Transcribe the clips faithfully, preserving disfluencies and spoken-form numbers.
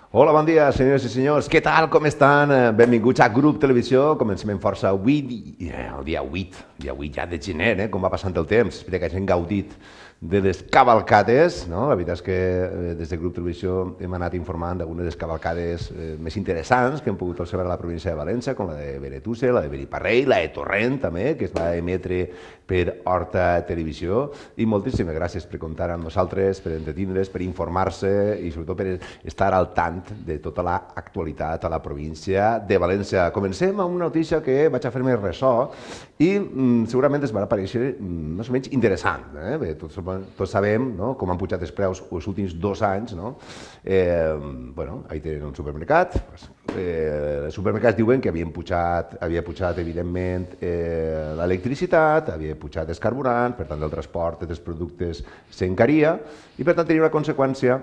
Hola, bon dia, senyores i senyors. Què tal, com estan? Eh, Benvinguts a Grup Televisió. Comencem en força avui, di- eh, el dia vuit, dia vuit ja de gener, eh? Com va passant el temps. Espero que hagin gaudit de les cavalcades, no? La veritat és que eh, des de Grup Televisió hem anat informant d'algunes de les cavalcades eh, més interessants que hem pogut observar a la província de València, com la de Benetússer, la de Beniparrell, la de Torrent també, que es va emetre per Horta Televisió, i moltíssimes gràcies per comptar amb nosaltres, per entretindre's, per informar-se i sobretot per estar al tant de tota l'actualitat a la província de València. Comencem amb una notícia que vaig a fer-me ressò i mm, segurament es va aparèixer mm, més o menys interessant. Eh? Bé, tots, tots sabem, no?, com han pujat els preus els últims dos anys. No? Eh, bueno, ahí tenen un supermercat. Eh, els supermercats diuen que havien pujat, havia pujat evidentment eh, l'electricitat, havia pujat el carburant, per tant el transport dels productes s'encaria i per tant tenia una conseqüència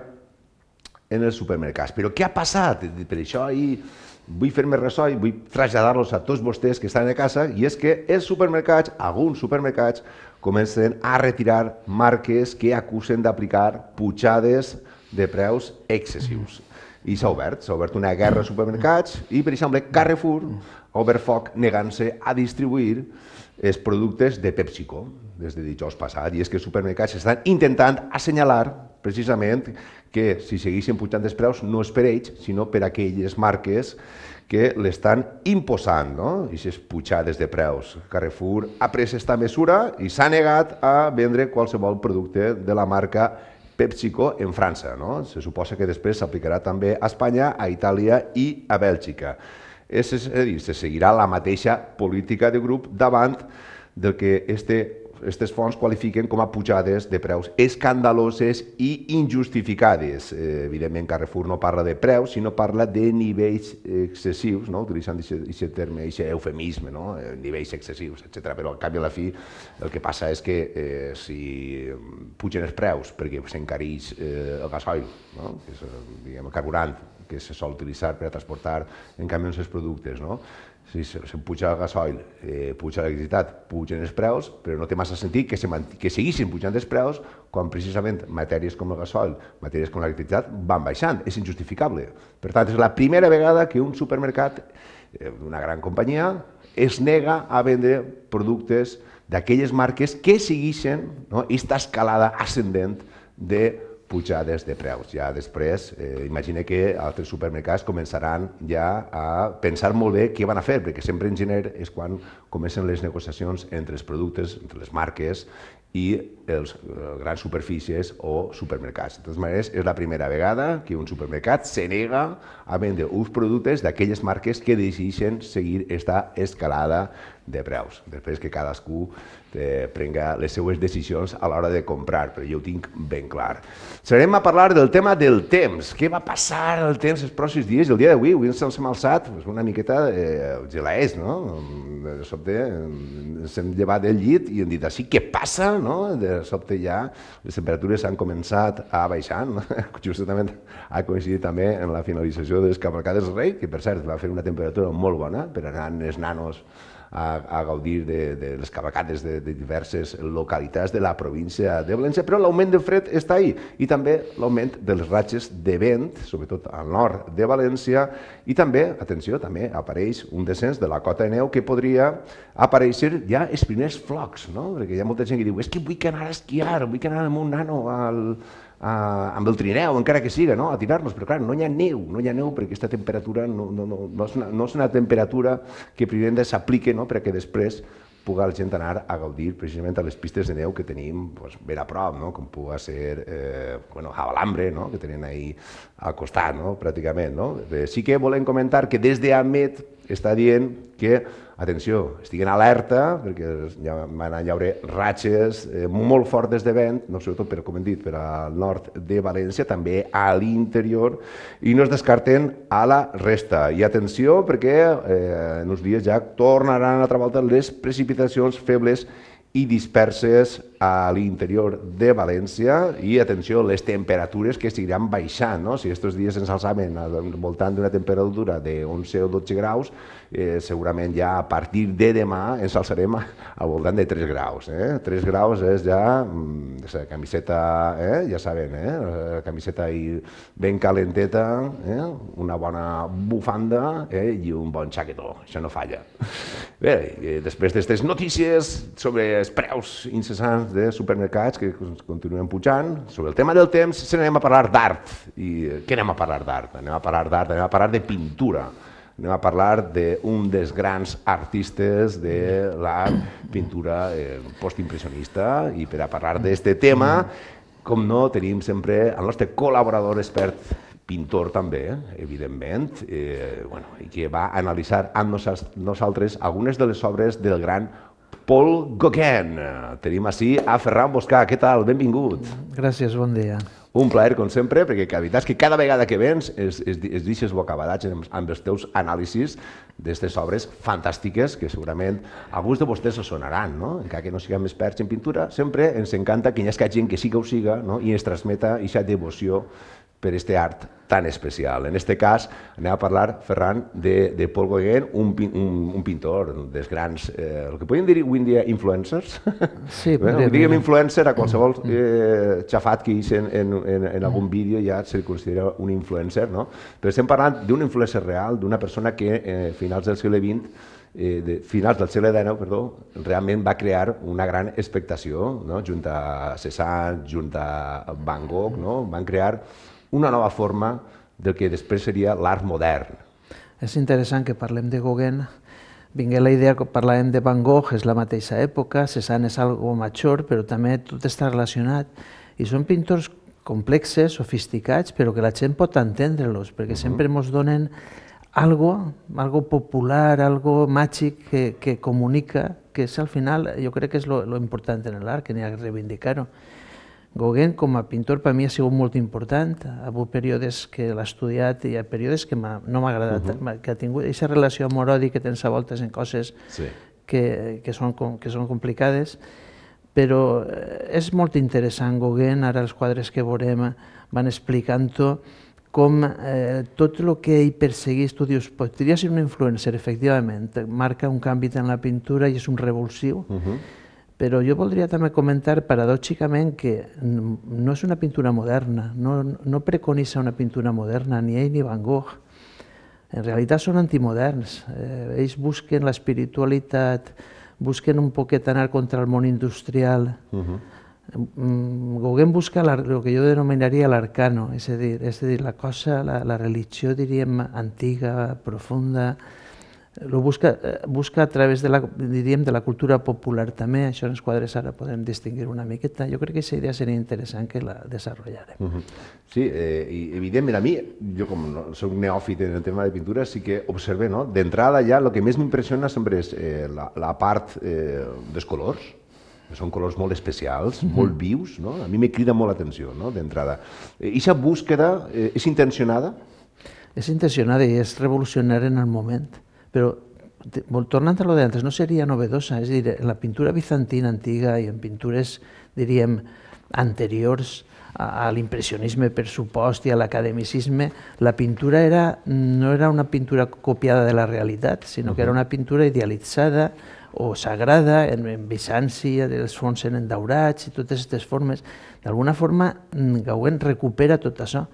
en els supermercats. Però què ha passat? Per això ahir vull fer-me ressò i vull traslladar-los a tots vostès que estan a casa, i és que els supermercats, alguns supermercats, comencen a retirar marques que acusen d'aplicar pujades de preus excessius. I s'ha obert, s'ha obert una guerra de supermercats i, per exemple, Carrefour ha obert foc negant-se a distribuir els productes de PepsiCo des de dijous passat, i és que els supermercats estan intentant assenyalar precisament que si segueixen pujant els preus no és per ells, sinó per aquelles marques que l'estan imposant, no? I aquestes pujades de preus. Carrefour ha pres aquesta mesura i s'ha negat a vendre qualsevol producte de la marca PepsiCo en França. No? Se suposa que després s'aplicarà també a Espanya, a Itàlia i a Bèlgica. És a dir, se seguirà la mateixa política de grup davant del que este aquestes fonts qualifiquen com a pujades de preus escandaloses i injustificades. Eh, evidentment, Carrefour no parla de preus, sinó parla de nivells excessius, no? Utilitzant aquest terme, aquest eufemisme, no? Eh, nivells excessius, etcètera. Però al cap i a la fi el que passa és que eh, si pugen els preus perquè s'encareix eh, el gasoil, no? Que és diguem, el carburant que se sol utilitzar per a transportar en camions els productes, no? Si se'n puja el gasoil, eh, puja l'electricitat, pugen els preus, però no té massa sentit que, se que seguissin pujant els preus quan precisament matèries com el gasoil, matèries com l'electricitat van baixant. És injustificable. Per tant, és la primera vegada que un supermercat eh, d'una gran companyia es nega a vendre productes d'aquelles marques que segueixen, no?, aquesta escalada ascendent de pujades de preus. Ja després, eh, imagina que altres supermercats començaran ja a pensar molt bé què van a fer, perquè sempre en gener és quan comencen les negociacions entre els productes, entre les marques i els grans superfícies o supermercats. De totes maneres, és la primera vegada que un supermercat se nega a vendre uns productes d'aquelles marques que decideixen seguir aquesta escalada de preus, després que cadascú eh, prenga les seues decisions a l'hora de comprar, però jo ho tinc ben clar. Serem a parlar del tema del temps. Què va passar el temps els pròxims dies? El dia d'avui, avui ens hem alçat una miqueta eh, gelaers, no? De sobte ens hem llevat del llit i hem dit, així què passa? No? De sobte ja les temperatures han començat a baixar, no? Justament ha coincidit també en la finalització de les cavalcades Rei, que per cert va fer una temperatura molt bona per anar els nanos a, a gaudir de, de les cavalcades de, de diverses localitats de la província de València, però l'augment del fred està ahí, i també l'augment de les ratxes de vent, sobretot al nord de València, i també, atenció, també apareix un descens de la cota de neu que podria aparèixer ja els primers flocs, no? Perquè hi ha molta gent que diu, és que vull anar a esquiar, vull anar amb un nano al... Uh, amb el trineu, encara que siga, no? A tirar-nos, però clar, no hi ha neu, no hi ha neu perquè aquesta temperatura no, no, no, no, és, una, no és una temperatura que primer s'apliqui, no?, perquè després pugui la gent anar a gaudir precisament a les pistes de neu que tenim pues, ben a prop, no?, com pugui ser eh, bueno, Javalambre, no?, que tenen ahí al costat, no?, pràcticament. No? Eh, sí que volem comentar que des d'Amet està dient que, atenció, estiguen alerta, perquè ja van a llaure ratxes eh, molt fortes de vent, no sobretot, per, com hem dit, per al nord de València, també a l'interior, i no es descarten a la resta. I atenció, perquè eh, en uns dies ja tornaran a altra volta les precipitacions febles i disperses a l'interior de València i, atenció, les temperatures que seguiran baixant, no? Si aquests dies ens alçaven al voltant d'una temperatura de onze o dotze graus, eh, segurament ja a partir de demà ens alçarem al voltant de tres graus. Eh? tres graus és ja la camiseta, eh? ja saben, eh? la camiseta ben calenteta, eh? una bona bufanda eh? i un bon xaquetó, això no falla. Bé, després d'aquestes notícies sobre els preus incessants de supermercats que continuen pujant, sobre el tema del temps, se n'anem a parlar d'art. I què anem a parlar d'art? Anem a parlar d'art, anem a parlar de pintura. Anem a parlar d'un dels grans artistes de la pintura eh, postimpressionista, i per a parlar d'aquest tema, com no, tenim sempre el nostre col·laborador expert, pintor també, evidentment, eh, bueno, i que va analitzar amb nosaltres algunes de les obres del gran Paul Gauguin. Tenim així a Ferran Boscà. Què tal? Benvingut. Gràcies, bon dia. Un plaer, com sempre, perquè la veritat és que cada vegada que vens es, es, es deixes bocabadats amb els teus anàlisis d'aquestes obres fantàstiques que segurament alguns de vostès us sonaran, no? Encara que no siguem experts en pintura, sempre ens encanta que hi hagi gent que sí que ho siga, no? I ens transmeta aquesta devoció per aquest art tan especial. En aquest cas, anem a parlar, Ferran, de, de Paul Gauguin, un, un, un pintor dels grans, eh, el que podríem dir avui en dia influencers. Sí, bueno, diguem influencer a qualsevol eh, xafat que hi en, en, en, en algun vídeo ja se considera un influencer, no? Però estem parlant d'un influencer real, d'una persona que a eh, finals del segle vint, eh, de, finals del segle dinou, perdó, realment va crear una gran expectació, no? Junt a Cézanne, junt a Van Gogh, no? Van crear una nova forma del que després seria l'art modern. És interessant que parlem de Gauguin. Vingué la idea que parlàvem de Van Gogh, és la mateixa època, Cézanne és algo major, però també tot està relacionat. I són pintors complexes, sofisticats, però que la gent pot entendre-los, perquè sempre ens donen algo, algo popular, algo màgic que, que comunica, que és al final, jo crec que és lo, lo important en l'art, que n'hi ha que reivindicar-ho. Gauguin, com a pintor, per mi ha sigut molt important. Ha hagut períodes que l'ha estudiat i hi ha períodes que no m'ha agradat, uh -huh. que ha tingut aquesta relació amor-odi que tens a voltes en coses sí. que, que, són, que són complicades, però és molt interessant. Gauguin, ara els quadres que veurem van explicant-ho, com eh, tot el que ell perseguís, tu dius, podria ser un influencer, efectivament, marca un canvi en la pintura i és un revulsiu, uh -huh. Però jo voldria també comentar paradòxicament que no és una pintura moderna, no, no preconitza una pintura moderna, ni ell ni Van Gogh. En realitat són antimoderns. Eh, ells busquen l'espiritualitat, busquen un poquet anar contra el món industrial. Uh-huh. Gauguin busca la, el que jo denominaria l'arcano, és a dir, és a dir la cosa, la, la religió, diríem, antiga, profunda. Lo busca, busca a través de la, diríem, de la cultura popular també. Això en els quadres ara podem distingir una miqueta. Jo crec que aquesta idea seria interessant que la desenvoluparem. Uh -huh. Sí, eh, i evidentment a mi, jo com no, soc neòfit en el tema de pintura, sí que observé, no? D'entrada ja el que més m'impressiona sempre és eh, la, la part eh, dels colors, que són colors molt especials, uh -huh. molt vius, no? A mi me crida molt l'atenció, no? D'entrada. Eixa búsqueda eh, és intencionada? És intencionada i és revolucionària en el moment. Però, tornant a lo d'antes, no seria novedosa. És a dir, en la pintura bizantina antiga i en pintures, diríem, anteriors a l'impressionisme, per supost, i a l'academicisme, la pintura era, no era una pintura copiada de la realitat, sinó que era una pintura idealitzada o sagrada. En, en Bizanci els fons eren daurats i totes aquestes formes. D'alguna forma, Gauguin recupera tot això.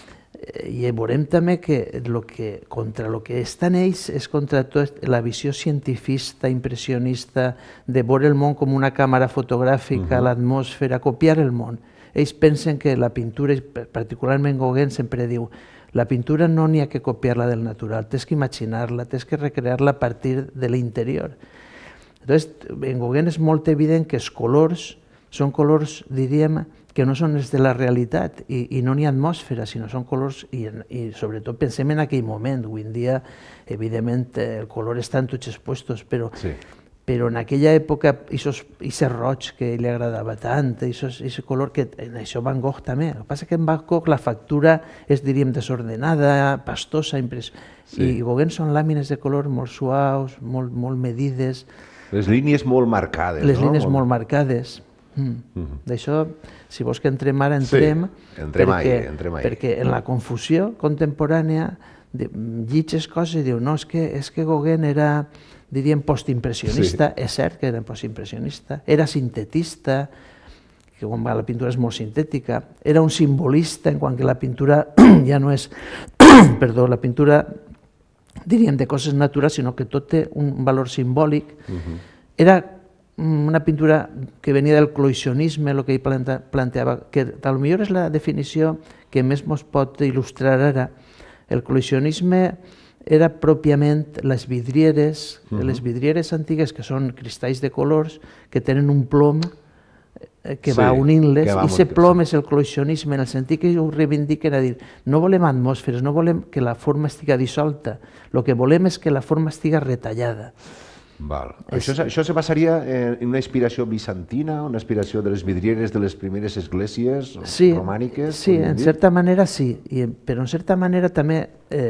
I veurem també que, lo que contra el que estan ells és contra tot la visió cientifista, impressionista, de veure el món com una càmera fotogràfica, uh-huh. l'atmosfera, copiar el món. Ells pensen que la pintura, particularment Gauguin, sempre diu la pintura no n'hi ha que copiar-la del natural, tens que imaginar-la, tens que recrear-la a partir de l'interior. Llavors, en Gauguin és molt evident que els colors són colors, diríem, que no són els de la realitat i, i no n'hi ha atmosfera, sinó són colors i, i sobretot pensem en aquell moment. Avui en dia, evidentment, el color està en tots els puestos, però, sí. però en aquella època, aquest roig que li agradava tant, aquest color que en això Van Gogh també. El que passa que en Van Gogh la factura és, diríem, desordenada, pastosa, impress... sí. I Gauguin són làmines de color molt suaus, molt, molt medides. Les línies molt marcades, Les no? línies molt marcades. D'això, si vols que entrem ara, entrem, perquè en la confusió contemporània llitges coses i diu, no, és que Gauguin era, diríem, postimpressionista, és cert que era postimpressionista, era sintetista, que quan va la pintura és molt sintètica, era un simbolista en quant que la pintura ja no és, perdó, la pintura, diríem, de coses naturals, sinó que tot té un valor simbòlic. Era una pintura que venia del cloisonnisme, el que ell planteava, que potser és la definició que més ens pot il·lustrar ara. El cloisonnisme era pròpiament les vidrieres, les vidrieres antigues, que són cristalls de colors, que tenen un plom que va unint-les, i aquest plom és el cloisonnisme, en el sentit que ho reivindiquen a dir, no volem atmosferes, no volem que la forma estigui dissolta, el que volem és que la forma estigui retallada. Això se basaria en una inspiració bizantina, una inspiració de les vidrieres de les primeres esglésies romàniques? Sí, en certa manera sí, però en certa manera també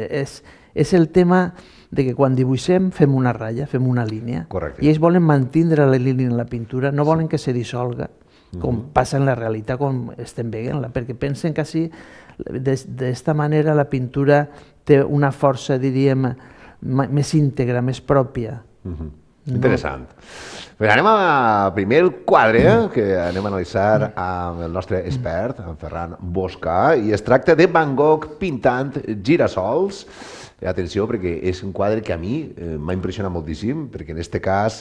és el tema de que quan dibuixem fem una ratlla, fem una línia, i ells volen mantindre la línia en la pintura, no volen que se dissolga, com passa en la realitat, com estem veient-la, perquè pensen que així, d'esta manera, la pintura té una força, diríem, més íntegra, més pròpia. Interessant. Anem a primer el quadre que anem a analitzar amb el nostre expert, en Ferran Boscà, i es tracta de Van Gogh pintant girassols. Atenció, perquè és un quadre que a mi m'ha impressionat moltíssim, perquè en aquest cas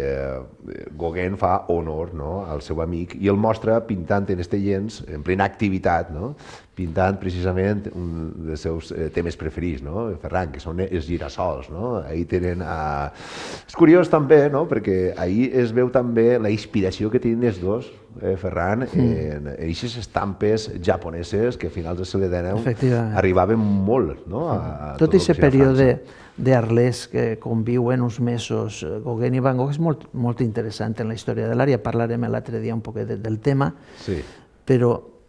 Gauguin fa honor al seu amic i el mostra pintant en este llenç, en plena activitat, pintant precisament un dels seus temes preferits, Ferran, que són els girassols. Ahí tenen... És curiós també, perquè ahí es veu també la inspiració que tenen els dos, Ferran, en aquestes estampes japoneses que a finals del segle dinou arribaven molt a tot aquest període d'Arles que conviuen uns mesos Gauguin i Van Gogh és molt interessant en la història de l'art. Ja parlarem l'altre dia un poc del tema, però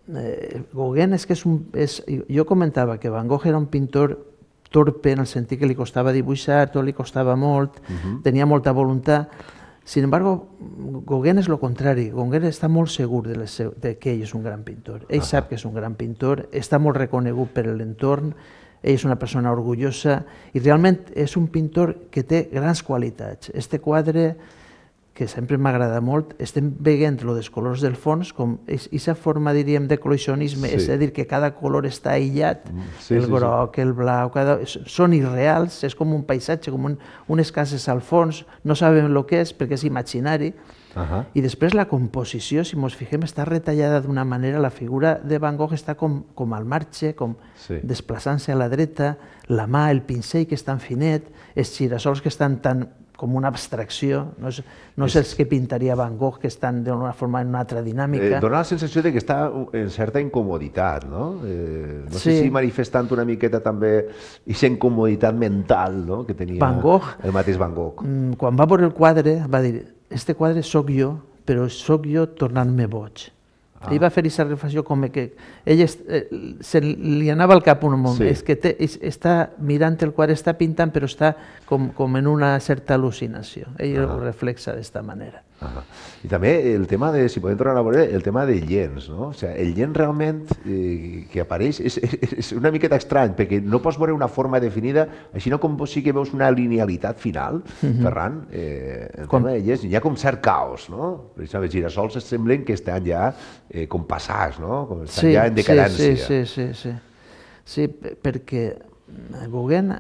Gauguin és que és un... Jo comentava que Van Gogh era un pintor torpe en el sentit que li costava dibuixar, tot li costava molt, tenia molta voluntat. Sin embargo, Gauguin és el contrari. Gauguin està molt segur que ell és un gran pintor. Ell sap que és un gran pintor, està molt reconegut per l'entorn, ell és una persona orgullosa i realment és un pintor que té grans qualitats. Este quadre, que sempre m'agrada molt, estem veient els colors del fons, com aquesta forma, diríem, de cloisonnisme, és a dir, que cada color està aïllat, el groc, el blau, són irreals, és com un paisatge, com unes cases al fons, no sabem el que és perquè és imaginari, i després la composició, si ens fixem, està retallada d'una manera, la figura de Van Gogh està com al marge, com desplaçant-se a la dreta, la mà, el pincell que és tan finet, els girassols que estan tan com una abstracció, no és els que pintaria Van Gogh, que estan d'una forma en una altra dinàmica. Dóna la sensació que està en certa incomoditat, no? No sé si manifestant una miqueta també aquesta incomoditat mental que tenia el mateix Van Gogh. Quan va veure el quadre va dir, este quadre sóc jo, però sóc jo tornant-me boig. Ell va fer aquesta reflexió com que ell se li anava al cap un moment, és que està mirant el quadre, està pintant, però està com en una certa al·lucinació. Ell ho reflexa d'esta manera. I també el tema de, si podem tornar a veure, el tema del llenç, no? O sigui, el llenç realment que apareix és una miqueta estrany, perquè no pots veure una forma definida, així no com sí que veus una linealitat final, Ferran, el tema del llenç, hi ha com cert caos, no? Per exemple, els girassols semblen que estan ja com passats, no? Com estan ja en decadència. Sí, sí, sí. Sí, perquè Gauguin,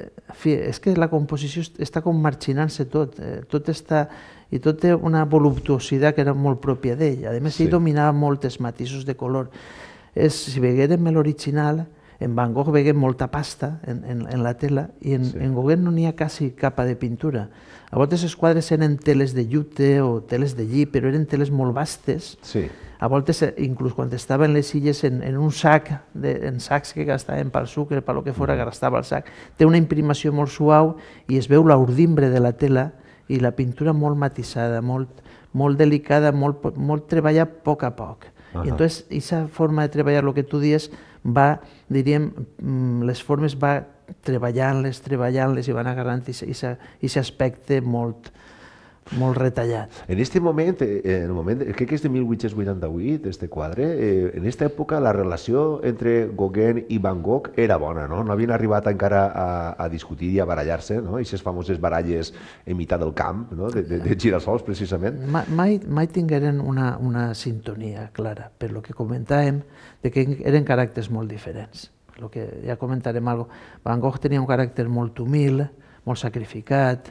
és que la composició està com marginant-se tot, tot està... i tot té una voluptuositat que era molt pròpia d'ell. A més, ell dominava molts matisos de color. Si veiem l'original, en Van Gogh veiem molta pasta en la tela i en Gauguin no n'hi ha quasi capa de pintura. A voltes els quadres eren teles de llute o teles de lli, però eren teles molt vastes. A voltes, inclús quan estaven les illes en un sac, en sacs que gastaven pel sucre, pel que fora, que gastava el sac, té una imprimació molt suau i es veu l'urdimbre de la tela i la pintura molt matisada, molt delicada, molt treballada a poc a poc. I entonces, aquesta forma de treballar, el que tu dius, va, diríem, les formes va treballant-les, treballant-les i van agarrant aquest aspecte molt molt retallat. En este moment, en el moment, crec que és de mil vuit-cents vuitanta-vuit, este quadre, eh, en aquesta època la relació entre Gauguin i Van Gogh era bona, no? No havien arribat encara a, a discutir i a barallar-se, no? Aquestes famoses baralles en meitat del camp, no? de, de, de girassols, precisament. Mai, mai tingueren una, una sintonia clara, per lo que comentàvem, de que eren caràcters molt diferents. Lo que ja comentarem algo. Van Gogh tenia un caràcter molt humil, molt sacrificat,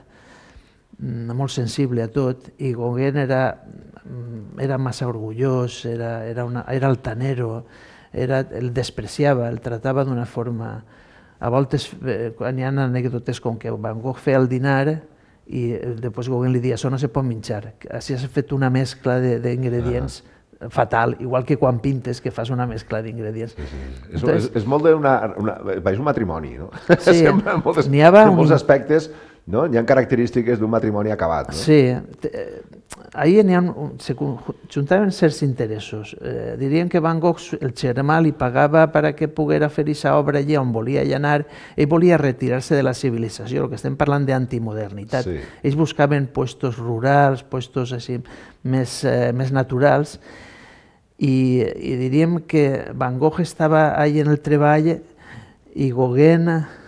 molt sensible a tot, i Gauguin era, era massa orgullós, era, era, una, era altanero, era, el despreciava, el tractava d'una forma... A voltes, quan hi ha anècdotes com que Van Gogh feia el dinar i després Gauguin li dia, això no se pot menjar. Així has fet una mescla d'ingredients fatal, igual que quan pintes, que fas una mescla d'ingredients. Sí, sí. Entonces, és, és molt d'una... És un matrimoni, no? Sí, sembla en molts, n'hi ha en molts un... aspectes, no? Hi ha característiques d'un matrimoni acabat, no? Sí, ahir n'hi ha... Se juntaven certs interessos. Eh, dirien que Van Gogh, el germà, li pagava perquè poguera fer aquesta obra allà on volia anar. Ell volia retirar-se de la civilització, el que estem parlant d'antimodernitat. Sí. Ells buscaven puestos rurals, puestos així més, eh, més naturals, i, i diríem que Van Gogh estava allà en el treball i Gauguin,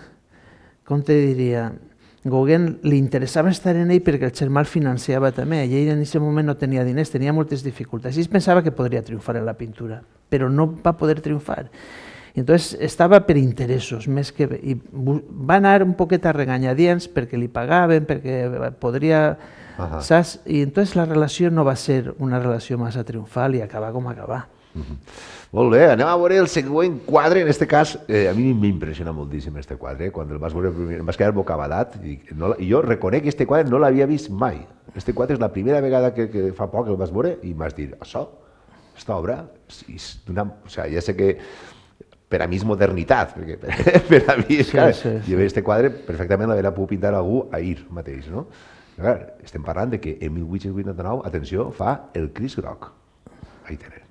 com te diria, Gauguin li interessava estar en ell perquè el germà el financiava també, i ell en aquest moment no tenia diners, tenia moltes dificultats, i ell pensava que podria triomfar en la pintura, però no va poder triomfar. I entonces estava per interessos, més que... I va anar un poquet a reganyadients perquè li pagaven, perquè podria... Uh-huh. Saps? I entonces la relació no va ser una relació massa triomfal i acabar com acabar. Uh-huh. Molt bé, anem a veure el següent quadre. En aquest cas, eh, a mi m'impressiona moltíssim aquest quadre. Quan el vas veure, em vas quedar bocabadat. I, no, i jo reconec que aquest quadre no l'havia vist mai. Aquest quadre és la primera vegada que, que fa poc el vas veure i m'has dit, això, aquesta obra, és d'una... O sigui, ja sé que per a mi és modernitat, perquè per, per a mi és sí, clar, sí, sí. Este quadre perfectament l'haurà pogut pintar algú ahir mateix, no? Clar, estem parlant de que en mil vuit-cents vuitanta-nou, atenció, fa el Crist Groc. Ahí tenen.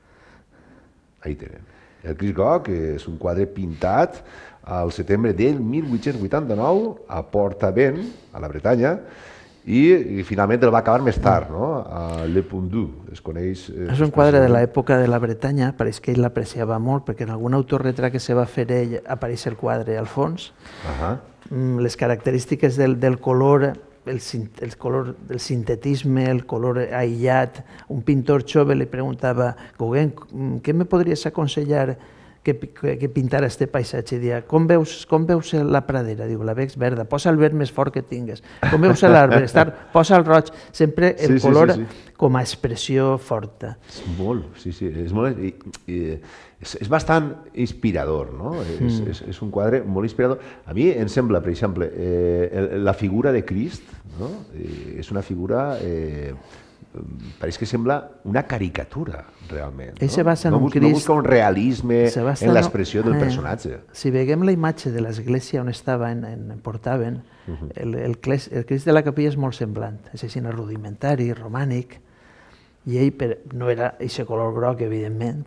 Ahí tenen. El Crist Groc és un quadre pintat al setembre del mil vuit-cents vuitanta-nou a Port-Aven, a la Bretanya, i, i finalment el va acabar més tard, no? A Le Pondu, es coneix... Eh, és un quadre de l'època de la Bretanya, pareix que ell l'apreciava molt, perquè en algun autorretrat que se va fer ell apareix el quadre al fons. Uh-huh. Les característiques del, del color... El, el color del sintetisme, el color aïllat. Un pintor jove li preguntava, Gauguin, què me podries aconsellar que, que, que pintara este paisatge? I dia, com veus, com veus la pradera? Diu, la veig verda, posa el verd més fort que tingues. Com veus l'arbre? Posa el roig. Sempre el sí, color sí, sí, sí. com a expressió forta. És molt, sí, sí. És, molt, i, i, és, és bastant inspirador, no? Mm. És, és, és un quadre molt inspirador. A mi em sembla, per exemple, eh, la figura de Crist, no? Eh, és una figura... Eh, pareix que sembla una caricatura, realment. Ell se basa en un Crist... No busca un realisme en l'expressió del personatge. Si veiem la imatge de l'església on estava, en Port-Aven, el, el, el Crist de la capella és molt semblant. És així rudimentari, romànic, i ell no era aquest color groc, evidentment,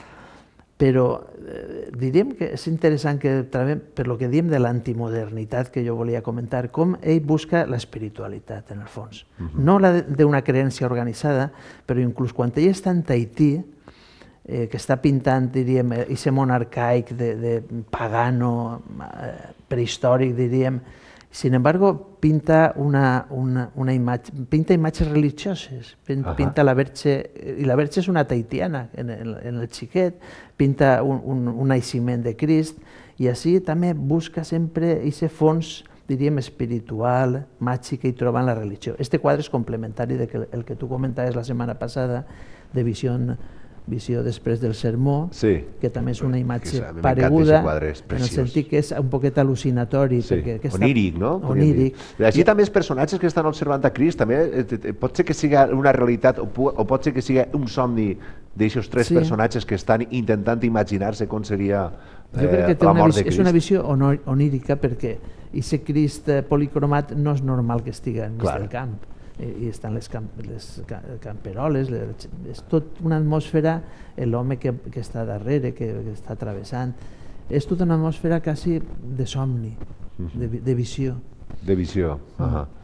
però eh, diríem que és interessant que també, per lo que diem de l'antimodernitat que jo volia comentar, com ell busca l'espiritualitat, en el fons. Uh-huh. No la d'una creència organitzada, però inclús quan ell està en Tahití, eh, que està pintant, diríem, aquest món arcaic de, de pagano, eh, prehistòric, diríem, sin embargo, pinta una, una, una imatge, pinta imatges religioses, pinta uh-huh. la Verge, i la Verge és una tahitiana, en el, en el xiquet, pinta un, un, un naixement de Crist, i així també busca sempre aquest fons, diríem, espiritual, màgic, que hi troba en la religió. Este quadre és complementari del que, el que tu comentaves la setmana passada, de visió visió després del sermó, sí, que també és una imatge pareguda, en el sentit que és un poquet al·lucinatori. Sí, perquè oníric, no? Oníric. Així també els personatges que estan observant a Crist, també pot ser que siga una realitat o, o pot ser que siga un somni d'aixòs tres sí. personatges que estan intentant imaginar-se com seria eh, jo crec que té la una mort visió, de Crist. És una visió onírica perquè aquest Crist policromat no és normal que estigui enmig del camp. I estan les, camp les camperoles, les, és tot una atmosfera, l'home que, que està darrere, que, que està travessant, és tota una atmosfera quasi de somni, de, de visió. De visió, uh -huh.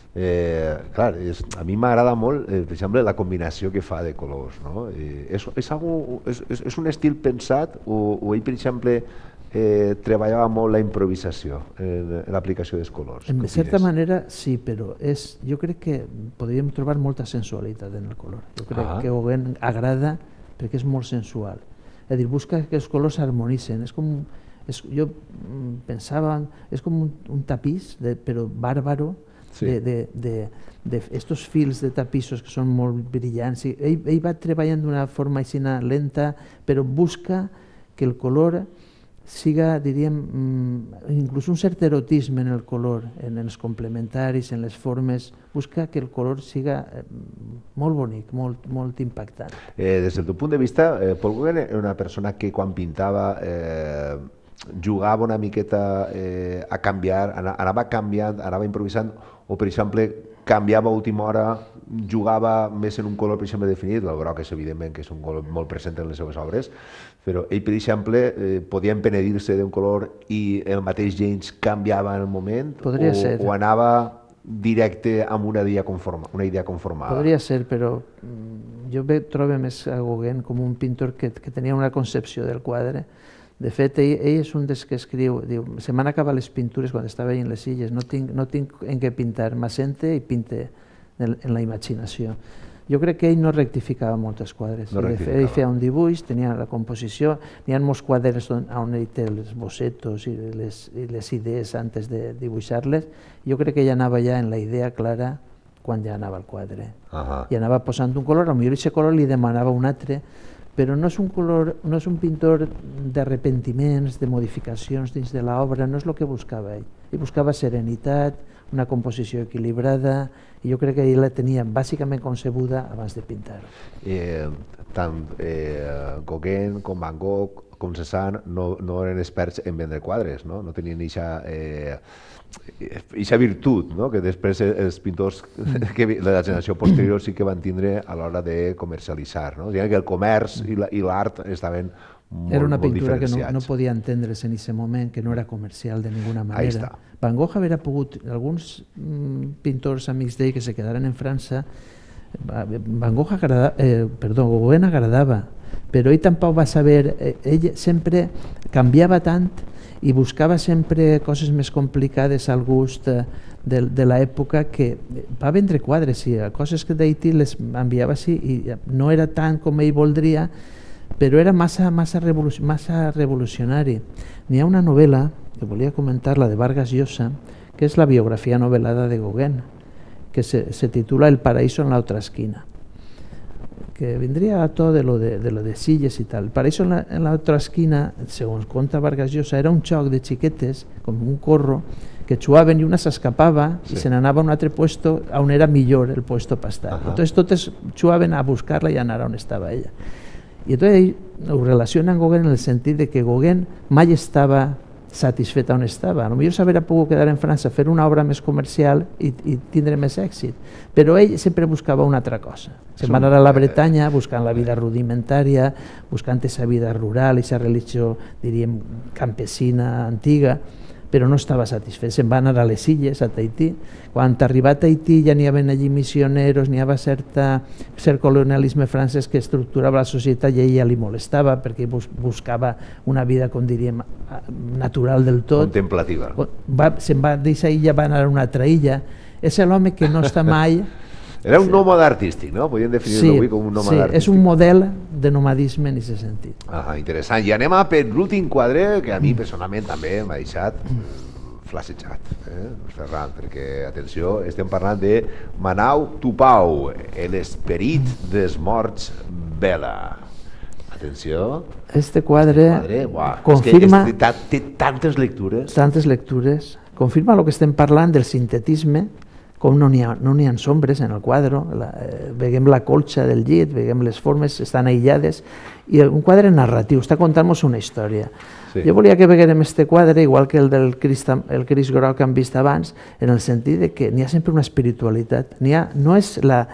Eh, clar, és, a mi m'agrada molt, eh, per exemple, la combinació que fa de colors, no? Eh, és, és, algo, és, és, és un estil pensat o, o ell, per exemple, eh, treballava molt la improvisació en, en l'aplicació dels colors? En certa manera sí, però és, jo crec que podríem trobar molta sensualitat en el color. Jo crec ah. que Gauguin agrada perquè és molt sensual. És a dir, busca que els colors s'harmonitzen. És com, és, jo pensava, és com un, un tapís, de, però bàrbaro, sí. de, de, de, de estos fils de tapissos que són molt brillants. Ell, ell va treballant d'una forma així lenta, però busca que el color siga, diríem, inclús un cert erotisme en el color, en els complementaris, en les formes, busca que el color siga molt bonic, molt, molt impactant. Eh, des del teu punt de vista, eh, Paul Gauguin era una persona que quan pintava eh, jugava una miqueta eh, a canviar, anava canviant, anava improvisant, o per exemple canviava a última hora, jugava més en un color per exemple definit, el groc és evidentment que és un color molt present en les seves obres, però ell per exemple eh, podia empenedir-se d'un color i el mateix James canviava en el moment, podria o, ser. o anava directe amb una idea, conforma, una idea conformada. Podria ser, però jo trobo més a Gauguin com un pintor que, que tenia una concepció del quadre. De fet, ell, ell és un dels que escriu, diu, se m'han acabat les pintures quan estava en les illes, no tinc, no tinc en què pintar, m'assente i pinte en, en la imaginació. Jo crec que ell no rectificava molts quadres, no rectificava. Ell feia un dibuix, tenia la composició, n'hi ha molts quadres on, on ell té els bocetos i les, i les idees antes de dibuixar-les. Jo crec que ell anava ja en la idea clara quan ja anava al quadre. Uh-huh. I anava posant un color, potser aquest color li demanava un altre, però no és un color, no és un pintor d'arrepentiments, de modificacions dins de l'obra, no és el que buscava ell. Ell buscava serenitat, una composició equilibrada, i jo crec que ell la tenia bàsicament concebuda abans de pintar. Eh, tant eh, Gauguin com Van Gogh com Cézanne no, no eren experts en vendre quadres, no, no tenien eixa eh, eixa virtut, no? Que després els pintors que de la generació posterior sí que van tindre a l'hora de comercialitzar, no? Que el comerç i l'art estaven molt, era una molt pintura que no, diferenciats. no podia entendre's en aquest moment, que no era comercial de ninguna manera. Van Gogh havia pogut, alguns mm, pintors amics d'ell que se quedaren en França, Van Gogh agradava, eh, perdó, Gauguin agradava, però ell tampoc va saber, eh, ell sempre canviava tant i buscava sempre coses més complicades al gust de, de, de l'època, que va vendre quadres, sí, coses que d'Haití les enviava sí, i no era tant com ell voldria, però era massa, massa, revoluc massa revolucionari. N'hi ha una novel·la, que volia comentar, la de Vargas Llosa, que és la biografia novel·lada de Gauguin, que se, se titula El paraíso en la otra esquina, que vindria a to de lo de, de lo de Silles i tal. El paraíso en la, en la otra esquina, segons conta Vargas Llosa, era un xoc de xiquetes, com un corro, que xuaven i una s'escapava sí. i se n'anava a un altre puesto on era millor el puesto per estar. Uh -huh. Entonces totes xuaven a buscar-la i anar on estava ella. I entonces ell ho relaciona amb Gauguin en el sentit de que Gauguin mai estava satisfeta on estava. Potser s'hauria pogut quedar en França, fer una obra més comercial i, i tindre més èxit, però ell sempre buscava una altra cosa. Se'n va anar a la Bretanya buscant la vida rudimentària, buscant aquesta vida rural, aquesta religió, diríem, campesina, antiga, però no estava satisfet. Se'n va anar a les illes, a Tahití. Quan arriba a Tahití ja n'hi havia allí missioneros, n'hi havia certa, cert colonialisme francès que estructurava la societat i a ella li molestava perquè buscava una vida, com diríem, natural del tot. Contemplativa. Se'n va deixar illa, va anar a una altra illa. És l'home que no està mai... Era un nòmada artístic, no? Podríem definir-lo sí, avui com un nòmada sí, artístic. És un model de nomadisme en aquest sentit. Ah, interessant. I anem a per l'últim quadre, que a mi personalment també m'ha deixat flassejat, eh, Ferran, perquè, atenció, estem parlant de Manau Tupau, l'esperit dels morts vela. Atenció. Este quadre, este quadre uah, confirma... És que té tantes lectures. Tantes lectures. Confirma el que estem parlant del sintetisme, com no n'hi ha, no n'hi ha sombres en el quadre, la, eh, veiem la colxa del llit, veiem les formes, estan aïllades, i un quadre narratiu, està contant-nos una història. Sí. Jo volia que veguérem este quadre, igual que el del Crist, el Crist groc que hem vist abans, en el sentit de que n'hi ha sempre una espiritualitat. N'hi ha, no és la,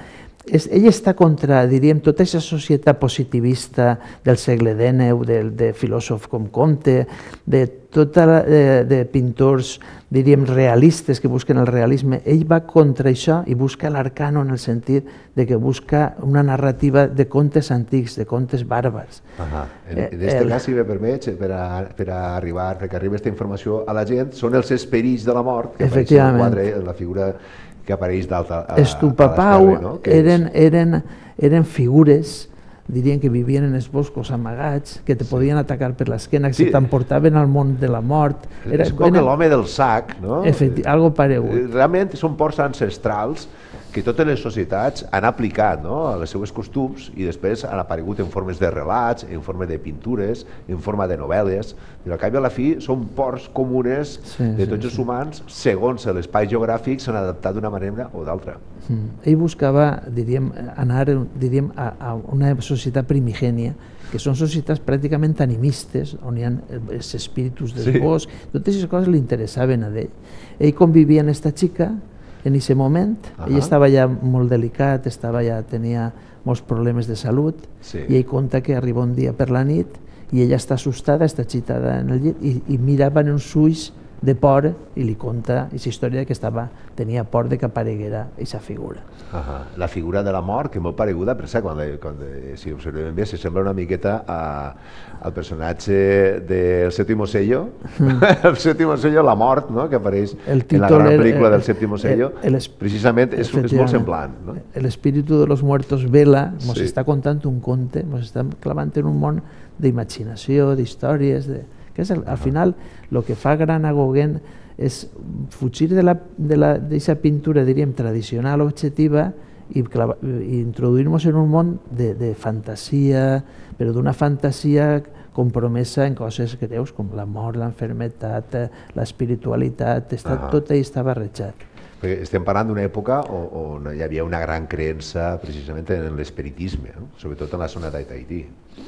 és, ell està contra, diríem, tota aquesta societat positivista del segle dènou, de, de filòsof com Comte, de tota la, de, de pintors, diríem, realistes que busquen el realisme. Ell va contra això i busca l'arcano en el sentit de que busca una narrativa de contes antics, de contes bàrbars. Ah, en aquest el... cas, si me permets, per a, per a arribar, perquè arriba aquesta informació a la gent, són els esperits de la mort que apareixen en el quadre, la figura que apareix d'alta a, Estupapau, no? eren, eren, eren figures, dirien que vivien en els boscos amagats, que te sí. podien atacar per l'esquena, que sí. se t'emportaven al món de la mort. Era, és com eren... l'home del sac, no? Efecti... algo paregut. Realment són ports ancestrals que totes les societats han aplicat, no?, a les seues costums, i després han aparegut en formes de relats, en forma de pintures, en forma de novel·les, però al cap i a la fi són ports comunes sí, de tots sí, els humans, sí. segons l'espai geogràfic s'han adaptat d'una manera o d'altra. Mm. Ell buscava, diríem, anar diríem, a, a una societat primigènia, que són societats pràcticament animistes, on hi ha els espíritus del sí. bosc, totes aquestes coses li interessaven a ell. Ell convivia amb aquesta xica, en aquest moment, uh-huh. ell estava ja molt delicat, estava ja, tenia molts problemes de salut, sí. i ell conta que arriba un dia per la nit i ella està assustada, està agitada en el llit i, i mirava en uns ulls de por i li conta aquesta història que estava, tenia por de que apareguera aquesta figura. Uh-huh. La figura de la mort, que és molt pareguda, però quan, quan, si observem bé, se sembla una miqueta a, al personatge del Séptimo Sello, mm. el Séptimo Sello, la mort, no?, que apareix en la gran pel·lícula del Séptimo Sello, el, el, precisament és, és molt semblant. No? El espíritu de los muertos vela, ens sí. està contant un conte, ens està clavant en un món d'imaginació, d'històries, de... que és el, al final el que fa gran a Gauguin és fugir de d'aquesta pintura, diríem, tradicional, objectiva, i, i introduir-nos en un món de, de fantasia, però d'una fantasia compromesa en coses greus com la mort, l'enfermetat, l'espiritualitat, uh-huh. tot ell està barrejat. Perquè estem parlant d'una època on hi havia una gran creença precisament en l'espiritisme, no? Sobretot en la zona de Tahití.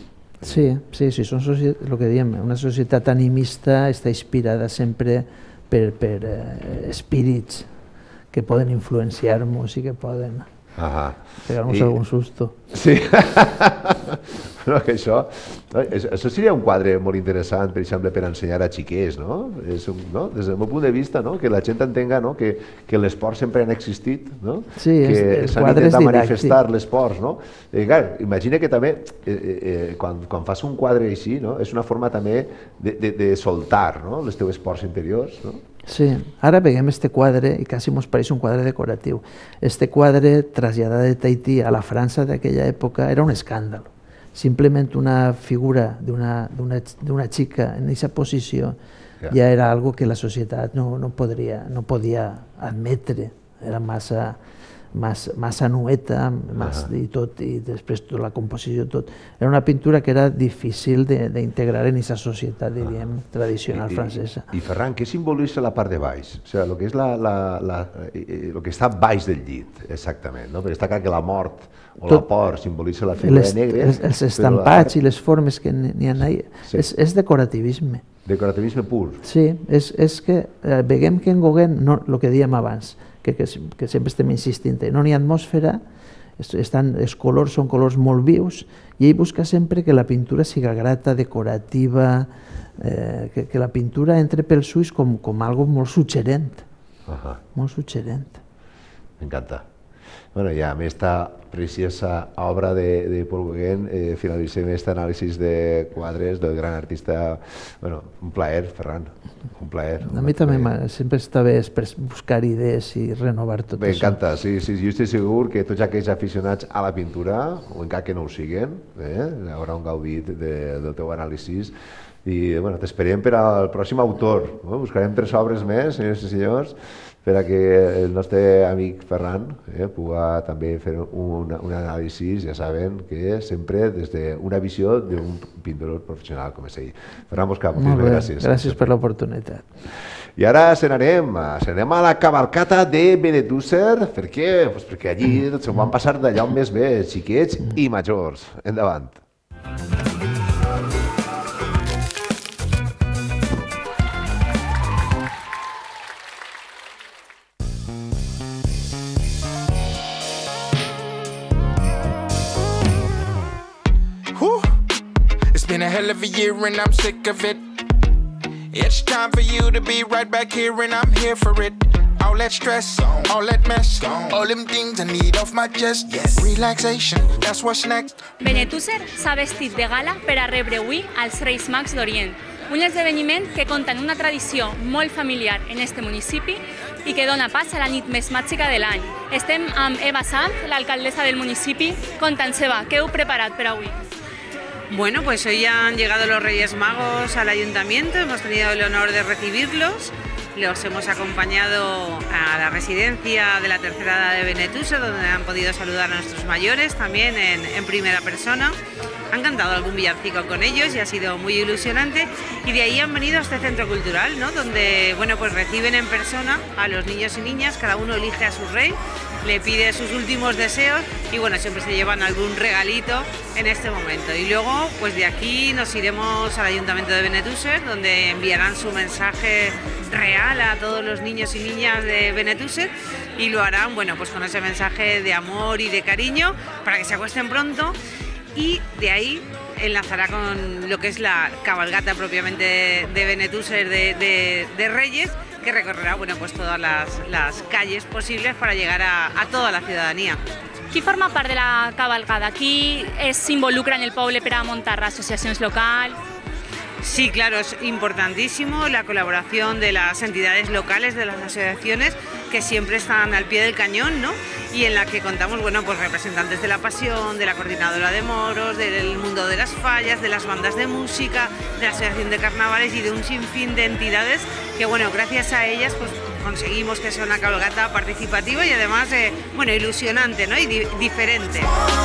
Sí, sí, sí, són el que diem, una societat animista està inspirada sempre per, per eh, espírits que poden influenciar-nos i que poden pegar-nos algun susto. Sí, no, que això, això seria un quadre molt interessant, per exemple, per ensenyar a xiquets, no? És un, no? Des del meu punt de vista, no? Que la gent entenga, no? que, que l'esport sempre han existit, no? Sí, que s'han intentat manifestar l'esport, no? Eh, clar, imagina que també, eh, eh, quan, quan fas un quadre així, no? És una forma també de, de, de soltar, no? Les teus esports interiors, no? Sí, ara veiem este quadre i quasi ens pareix un quadre decoratiu. Este quadre, traslladat de Tahití a la França d'aquella època, era un escàndol. Simplement una figura d'una xica en aquesta posició yeah. ja era algo que la societat no, no, podria, no podia admetre. Era massa, massa, massa nueta massa, uh-huh. i tot, i després tota la composició, tot. Era una pintura que era difícil d'integrar en aquesta societat, diríem, uh-huh. tradicional I, francesa. I, I Ferran, què simbolitza la part de baix? O sigui, el que, és la, la, la, el que està baix del llit, exactament, no? Perquè està clar que la mort o tot, la por simbolitza la figura les, negra. Els, els estampats part... i les formes que n'hi ha ahí, sí. és, és decorativisme. Decorativisme pur. Sí, és, és que eh, veiem que en Gauguin, no, el que dèiem abans, que, que, que sempre estem insistint, no n'hi ha atmosfera, estan, els colors són colors molt vius, i ell busca sempre que la pintura siga grata, decorativa, eh, que, que la pintura entre pels ulls com, com algo molt suggerent, uh-huh. molt suggerent. M'encanta. Bueno, ja amb aquesta preciosa obra de, de Paul Gauguin eh, finalitzem aquest anàlisi de quadres del gran artista. Bueno, un plaer, Ferran, un plaer. A mi també sempre està bé buscar idees i renovar tot això. M'encanta, sí, sí, jo estic segur que tots aquells aficionats a la pintura, o encara que no ho siguen, eh, haurà un gaudit de, del teu anàlisi. I bueno, t'esperem per al pròxim autor. No? Buscarem tres obres més, senyors i senyors, per a que el nostre amic Ferran eh, pugui també fer un, un anàlisi, ja saben, que sempre des d'una visió d'un pintor professional com és ell. Ferran Boscà, moltíssimes gràcies. Gràcies per l'oportunitat. I ara se n'anem, se n'anem a la cavalcata de Benetússer. Per què? Pues perquè allí se'n van passar d'allà on més bé, xiquets i majors. Endavant. smile every year and I'm sick of it. It's time for you to be right back here and I'm here for it. All that stress, all that mess, all them things I need off my chest. Yes. Relaxation, that's what's next. Benetússer s'ha vestit de gala per a rebre avui als Reis Mags d'Orient, un esdeveniment que compta en una tradició molt familiar en este municipi i que dona pas a la nit més màgica de l'any. Estem amb Eva Sanz, l'alcaldessa del municipi. Conta'ns, Eva, què heu preparat per avui? Bueno, pues hoy han llegado los Reyes Magos al Ayuntamiento, hemos tenido el honor de recibirlos. Los hemos acompañado a la residencia de la tercera edad de Benetússer, donde han podido saludar a nuestros mayores también en, en primera persona. Han cantado algún villancico con ellos y ha sido muy ilusionante. Y de ahí han venido a este centro cultural, ¿no? Donde bueno, pues reciben en persona a los niños y niñas, cada uno elige a su rey, le pide sus últimos deseos y bueno, siempre se llevan algún regalito en este momento. Y luego, pues de aquí nos iremos al Ayuntamiento de Benetússer, donde enviarán su mensaje real a todos los niños y niñas de Benetússer y lo harán, bueno, pues con ese mensaje de amor y de cariño para que se acuesten pronto. Y de ahí enlazará con lo que es la cabalgata propiamente de Benetússer de, de, de Reyes, que recorrerá bueno, pues todas las, las calles posibles para llegar a, a toda la ciudadanía. Qui forma part de la cabalgada? Qui s'involucra en el poble per a muntar associacions locals? Sí, claro, es importantísimo la colaboración de las entidades locales, de las asociaciones que siempre están al pie del cañón, ¿no? Y en la que contamos, bueno, pues representantes de la Pasión, de la Coordinadora de Moros, del mundo de las fallas, de las bandas de música, de la Asociación de Carnavales y de un sinfín de entidades que, bueno, gracias a ellas, pues conseguimos que sea una cabalgata participativa y además, eh, bueno, ilusionante, ¿no? Y di diferente.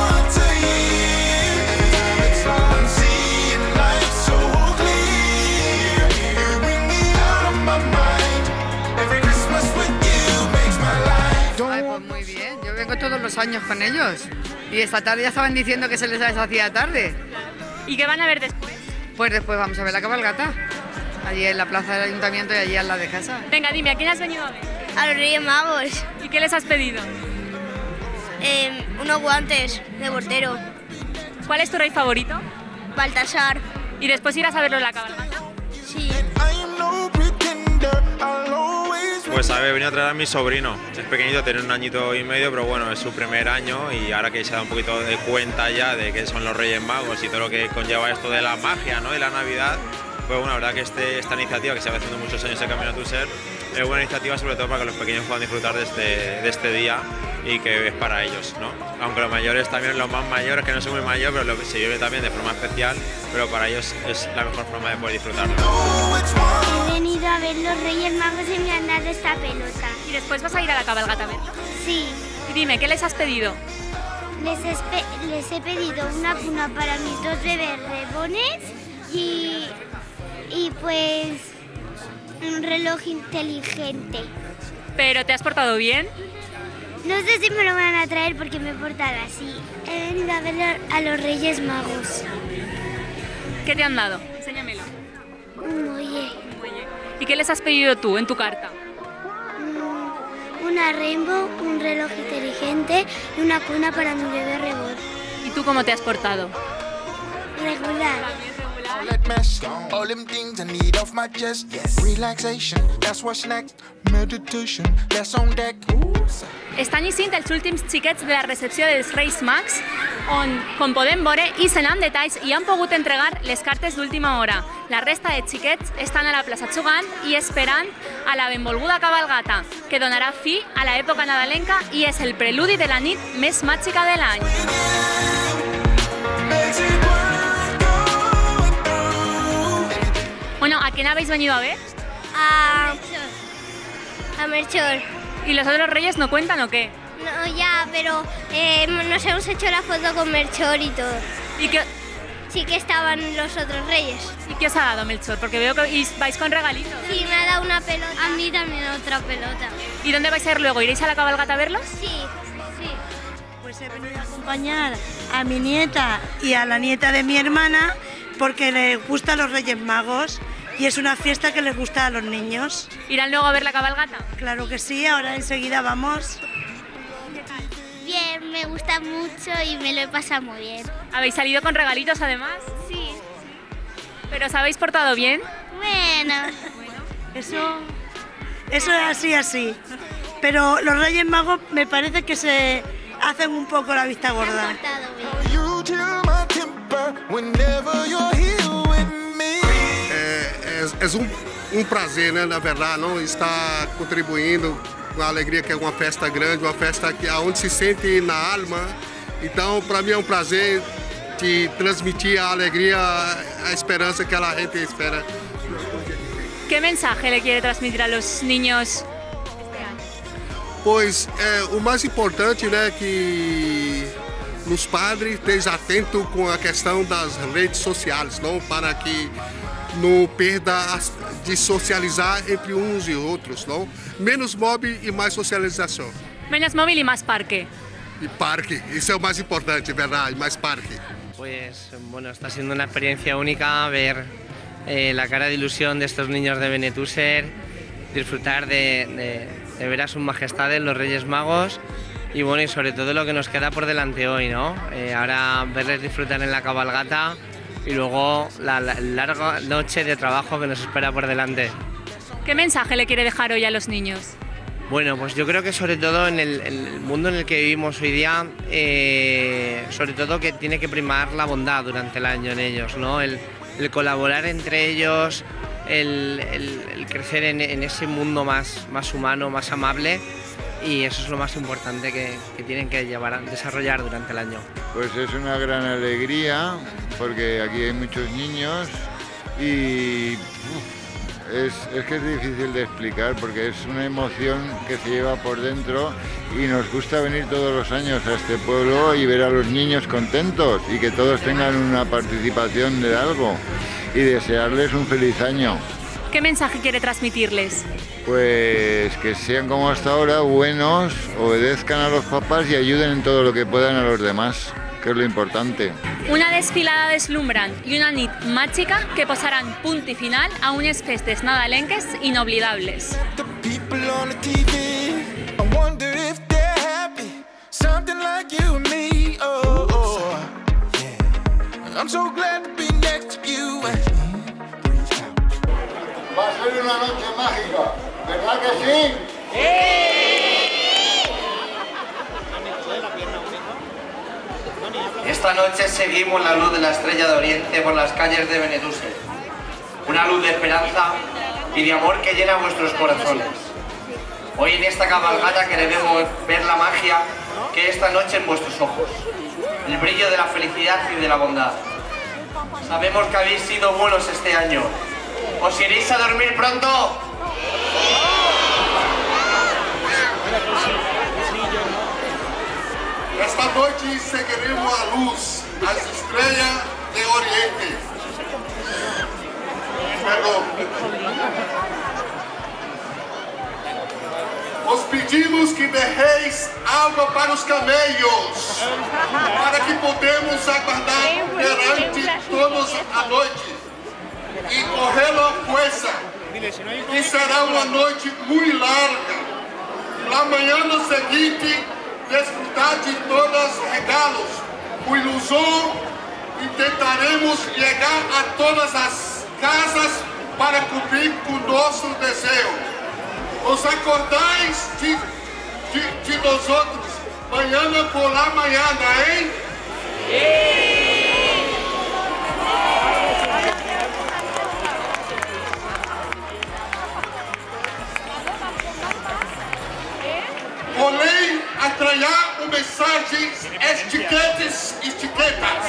Ay, pues muy bien, yo vengo todos los años con ellos y esta tarde ya estaban diciendo que se les hacía tarde. ¿Y qué van a ver después? Pues después vamos a ver la cabalgata, allí en la plaza del Ayuntamiento y allí al lado de casa. Venga, dime, ¿a quién has venido a ver? A los Reyes Magos. ¿Y qué les has pedido? Eh, unos guantes de portero. ¿Cuál es tu rey favorito? Baltasar. ¿Y después irás a verlo en la cabalgata? Sí. Pues a ver, he venido a traer a mi sobrino. Es pequeñito, tiene un añito y medio, pero bueno, es su primer año y ahora que se da un poquito de cuenta ya de qué son los Reyes Magos y todo lo que conlleva esto de la magia, ¿no? Y la Navidad, pues bueno, la verdad que este, esta iniciativa que se va haciendo muchos años en Camino a Benetússer es buena iniciativa, sobre todo para que los pequeños puedan disfrutar de este, de este día y que es para ellos, ¿no? Aunque los mayores también, los más mayores, que no son muy mayores, pero lo que se vive también de forma especial, pero para ellos es la mejor forma de poder disfrutarlo. He venido a ver los Reyes Magos y me han dado esta pelota. ¿Y después vas a ir a la cabalgata a verlo? Sí. Y dime, ¿qué les has pedido? Les, les he pedido una cuna para mis dos bebés rebones y, y pues un reloj inteligente. ¿Pero te has portado bien? No sé si me lo van a traer porque me he portado así. He venido a ver a los Reyes Magos. ¿Qué te han dado? Enséñamelo. Un muelle. ¿Y qué les has pedido tú en tu carta? Mm, una Rainbow, un reloj inteligente y una cuna para mi bebé rebord. ¿Y tú cómo te has portado? Regular. All that mess, all them things I need off my chest. Yes. Relaxation, that's what's next. Meditation, that's on deck. Estan ixint els últims xiquets de la recepció dels Reis Mags, on, com podem veure, ixen amb detalls i han pogut entregar les cartes d'última hora. La resta de xiquets estan a la plaça jugant i esperant a la benvolguda cabalgata, que donarà fi a l'època nadalenca i és el preludi de la nit més màgica de l'any. Bueno, ¿a quién habéis venido a ver? A, a Melchor. ¿Y los otros reyes no cuentan o qué? No, ya, pero eh, nos hemos hecho la foto con Melchor y todo. ¿Y qué? Sí que estaban los otros reyes. ¿Y qué os ha dado Melchor? Porque veo que vais con regalitos. Sí, me ha dado una pelota. A mí también otra pelota. ¿Y dónde vais a ir luego? ¿Iréis a la cabalgata a verlos? Sí, sí. Pues he venido a acompañar a mi nieta y a la nieta de mi hermana porque les gustan los Reyes Magos y es una fiesta que les gusta a los niños. ¿Irán luego a ver la cabalgata? Claro que sí, ahora enseguida vamos. Bien, me gusta mucho y me lo he pasado muy bien. ¿Habéis salido con regalitos además? Sí. ¿Pero os habéis portado bien? Bueno. Eso, eso es así, así. Pero los Reyes Magos me parece que se hacen un poco la vista gorda. É, é, é um, um prazer, né, na verdade, não estar contribuindo com a alegria que é uma festa grande, uma festa que aonde se sente na alma. Então, para mim é um prazer de transmitir a alegria, a esperança que a gente espera. ¿Qué mensaje le quiere transmitir a los niños? Pois é, o mais importante, né, que os padres estejam atentos com a questão das redes sociais, não, para que não perda de socializar entre uns e outros, não? Menos móvel e mais socialização. Menos móvil y más parque. E parque, isso é o mais importante, verdade, mais parque. Pues bueno, está siendo una experiencia única ver eh, la cara de ilusión de estos niños de Benetúser, disfrutar de, de, de ver a sus majestades, los Reyes Magos, y bueno, y sobre todo lo que nos queda por delante hoy, ¿no? Eh, ahora verles disfrutar en la cabalgata y luego la, la larga noche de trabajo que nos espera por delante. ¿Qué mensaje le quiere dejar hoy a los niños? Bueno, pues yo creo que sobre todo en el, en el mundo en el que vivimos hoy día, eh, sobre todo que tiene que primar la bondad durante el año en ellos, ¿no? El, el colaborar entre ellos, el, el, el crecer en, en ese mundo más, más humano, más amable, y eso es lo más importante que, que tienen que llevar a desarrollar durante el año. Pues es una gran alegría porque aquí hay muchos niños y uf, es, es que es difícil de explicar porque es una emoción que se lleva por dentro y nos gusta venir todos los años a este pueblo y ver a los niños contentos y que todos tengan una participación de algo y desearles un feliz año. ¿Qué mensaje quiere transmitirles? Pues que sean como hasta ahora, buenos, obedezcan a los papás y ayuden en todo lo que puedan a los demás, que es lo importante. Una desfilada deslumbrant i una nit màgica que posaran punt i final a unes festes nadalenques inoblidables. Va a ser una noche mágica, ¿verdad que sí? Esta noche seguimos la luz de la estrella de Oriente por las calles de Benetúser. Una luz de esperanza y de amor que llena vuestros corazones. Hoy en esta cabalgata queremos ver la magia que esta noche en vuestros ojos. El brillo de la felicidad y de la bondad. Sabemos que habéis sido buenos este año. ¿Os iréis a dormir pronto? Esta noite seguiremos a luz, as estrelas de Oriente. Perdão. Os pedimos que derreis água para os camellos, para que podemos aguardar perante todos a noite e correr a força. E será uma noite muito larga. Na manhã seguinte, desfrutar de todos os regalos, com ilusão, e tentaremos chegar a todas as casas para cumprir com nosso desejo. Os acordais de, de, de nós outros, manhã por lá manhã, hein? Volei atrair o mensagem etiquetas, etiquetas.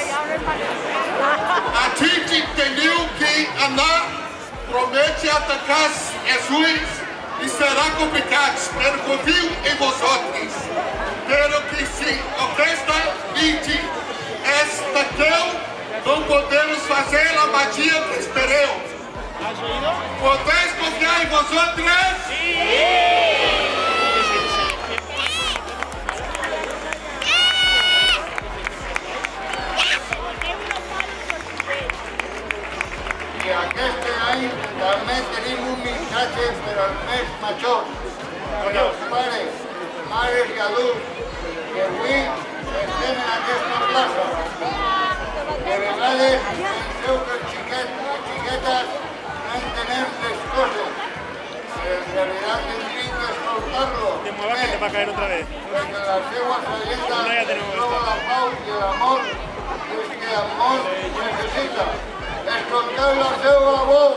A gente entendeu que Ana promete atacar Jesus e será complicado, pero confio em vosotros. Quero que se orquestra vinte esta que não podemos fazer a magia que espereu. Podeis confiar em vosotros? Sim! I aquest any també tenim un missatge per als més majors, per als pares, mares i adults, que avui estem en aquesta plaça. De vegades penseu que el xiquet, el xiquet amiguetas no entenen les coses. En realidad tendríem que escoltar-lo. Te muevas que te va a caer otra vez. Perquè la seva saviesa troba la pau i l'amor que el món necessita. Escoltar la seva veu.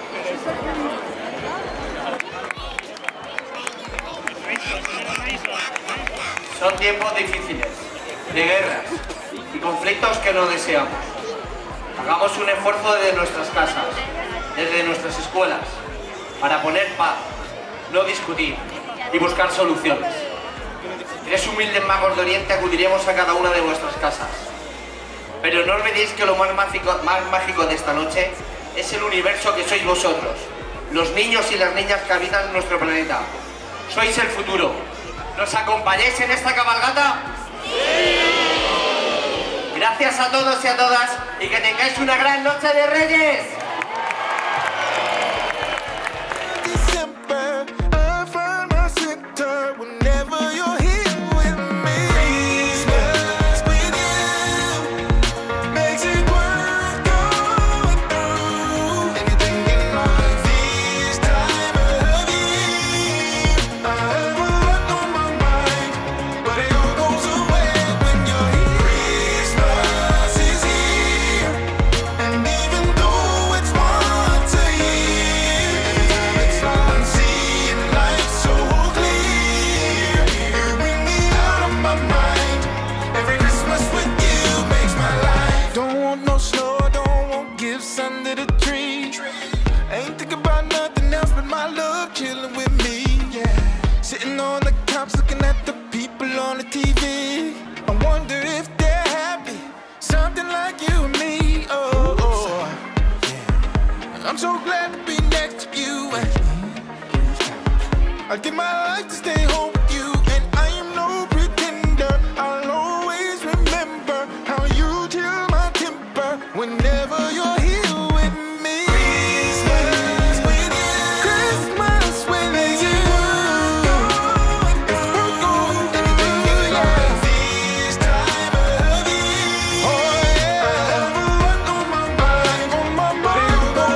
Son tiempos difíciles, de guerras y conflictos que no deseamos. Hagamos un esfuerzo desde nuestras casas, desde nuestras escuelas, para poner paz, no discutir y buscar soluciones. Tres humildes magos de Oriente acudiremos a cada una de vuestras casas. Pero no olvidéis que lo más mágico, más mágico de esta noche es el universo que sois vosotros, los niños y las niñas que habitan nuestro planeta. Sois el futuro. ¿Nos acompañáis en esta cabalgata? ¡Sí! Gracias a todos y a todas y que tengáis una gran noche de Reyes. I'm so glad to be next to you. I'd give my life to stay home with you, and I am no pretender. I'll always remember how you chill my temper whenever you're here with me. Christmas with you. Christmas with you. If we're going through life this time of year, oh yeah, I have a lot on my mind, on my mind.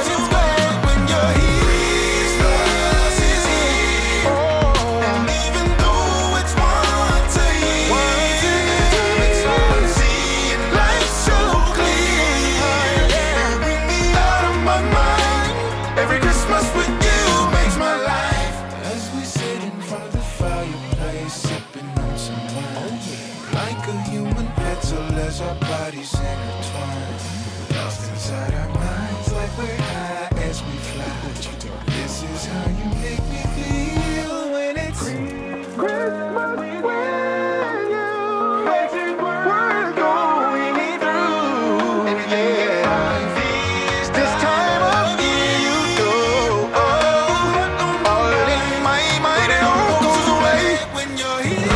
Our bodies intertwined, lost inside our minds like we're high as we fly. This is how you make me feel when it's Christmas with you. Makes it worth going through. Yeah, this time of year you go, oh, all in my mind it all goes away when you're here.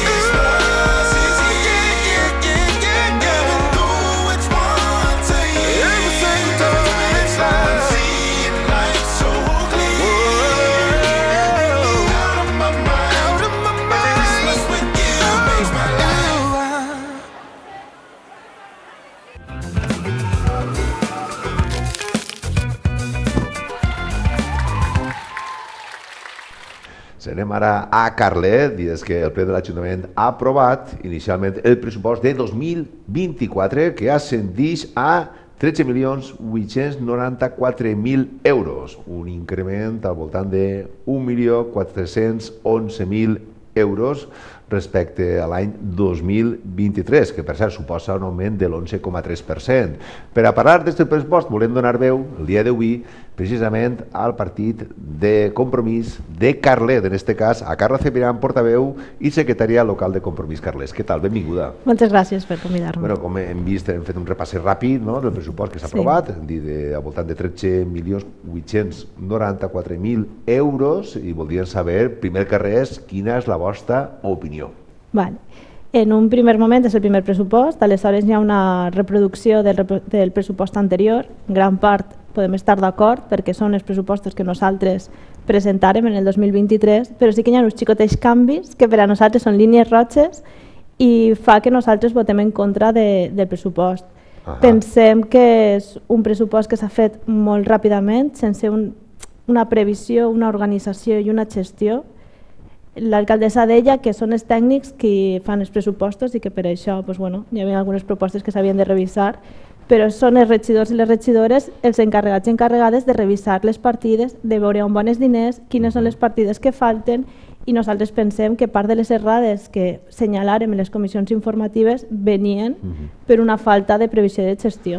Anem ara a Carlet, i és que el ple de l'Ajuntament ha aprovat inicialment el pressupost de dos mil vint-i-quatre, que ascendeix a tretze milions vuit-cents noranta-quatre mil euros, un increment al voltant de un milió quatre-cents onze mil euros respecte a l'any dos mil vint-i-tres, que per cert suposa un augment de l'onze coma tres per cent. Per a parlar d'aquest pressupost volem donar veu el dia d'avui precisament al partit de Compromís de Carlet, en aquest cas a Carla Cebrián, portaveu i secretària local de Compromís Carles. Què tal? Benvinguda. Moltes gràcies per convidar-me. Bueno, com hem vist, hem fet un repàs ràpid, no?, del pressupost que s'ha aprovat, hem dit de, al voltant de tretze milions vuit-cents noranta-quatre mil euros, i voldríem saber, primer que res, quina és la vostra opinió. Vale. En un primer moment és el primer pressupost, aleshores hi ha una reproducció del, del pressupost anterior, en gran part podem estar d'acord perquè són els pressupostos que nosaltres presentarem en el dos mil vint-i-tres, però sí que hi ha uns xicotets canvis que per a nosaltres són línies roges i fa que nosaltres votem en contra de, del pressupost. Uh-huh. Pensem que és un pressupost que s'ha fet molt ràpidament, sense un, una previsió, una organització i una gestió. L'alcaldessa deia que són els tècnics qui fan els pressupostos i que per això doncs, bueno, hi havia algunes propostes que s'havien de revisar, però són els regidors i les regidores els encarregats i encarregades de revisar les partides, de veure on van els diners, quines són les partides que falten, i nosaltres pensem que part de les errades que senyalàrem en les comissions informatives venien per una falta de previsió de gestió.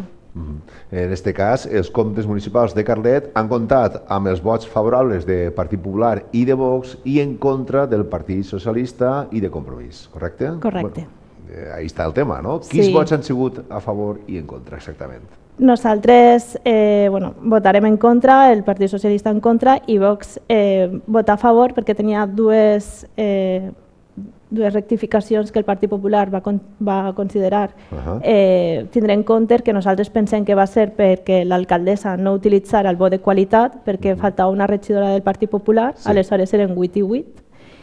En aquest cas, els comptes municipals de Carlet han comptat amb els vots favorables de Partit Popular i de Vox i en contra del Partit Socialista i de Compromís, correcte? Correcte. Bueno, ahí està el tema, no? Quins Sí. vots han sigut a favor i en contra, exactament? Nosaltres eh, bueno, votarem en contra, el Partit Socialista en contra i Vox eh, vota a favor perquè tenia dues, eh, dues rectificacions que el Partit Popular va, con va considerar uh-huh. eh, tindre en compte, que nosaltres pensem que va ser perquè l'alcaldessa no utilitzara el vot de qualitat, perquè uh-huh. faltava una regidora del Partit Popular, sí. Aleshores eren vuit i vuit,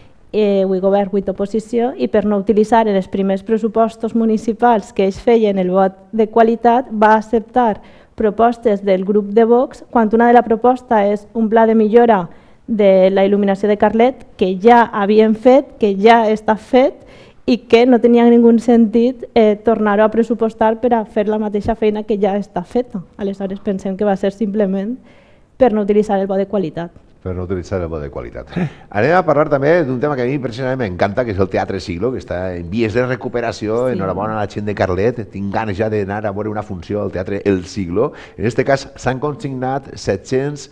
eh, vuit govern, vuit oposició, i per no utilitzar en els primers pressupostos municipals que ells feien el vot de qualitat, va acceptar propostes del grup de Vox, quan una de la proposta és un pla de millora de la il·luminació de Carlet, que ja havien fet, que ja està fet i que no tenia ningú sentit eh, tornar-ho a pressupostar per a fer la mateixa feina que ja està feta. Aleshores pensem que va ser simplement per no utilitzar el vot de qualitat. Per no utilitzar el vot de qualitat. Anem a parlar també d'un tema que a mi personalment m'encanta, que és el Teatre Siglo, que està en vies de recuperació. Sí. Enhorabona a la gent de Carlet. Tinc ganes ja d'anar a veure una funció al Teatre El Siglo. En aquest cas s'han consignat set-cents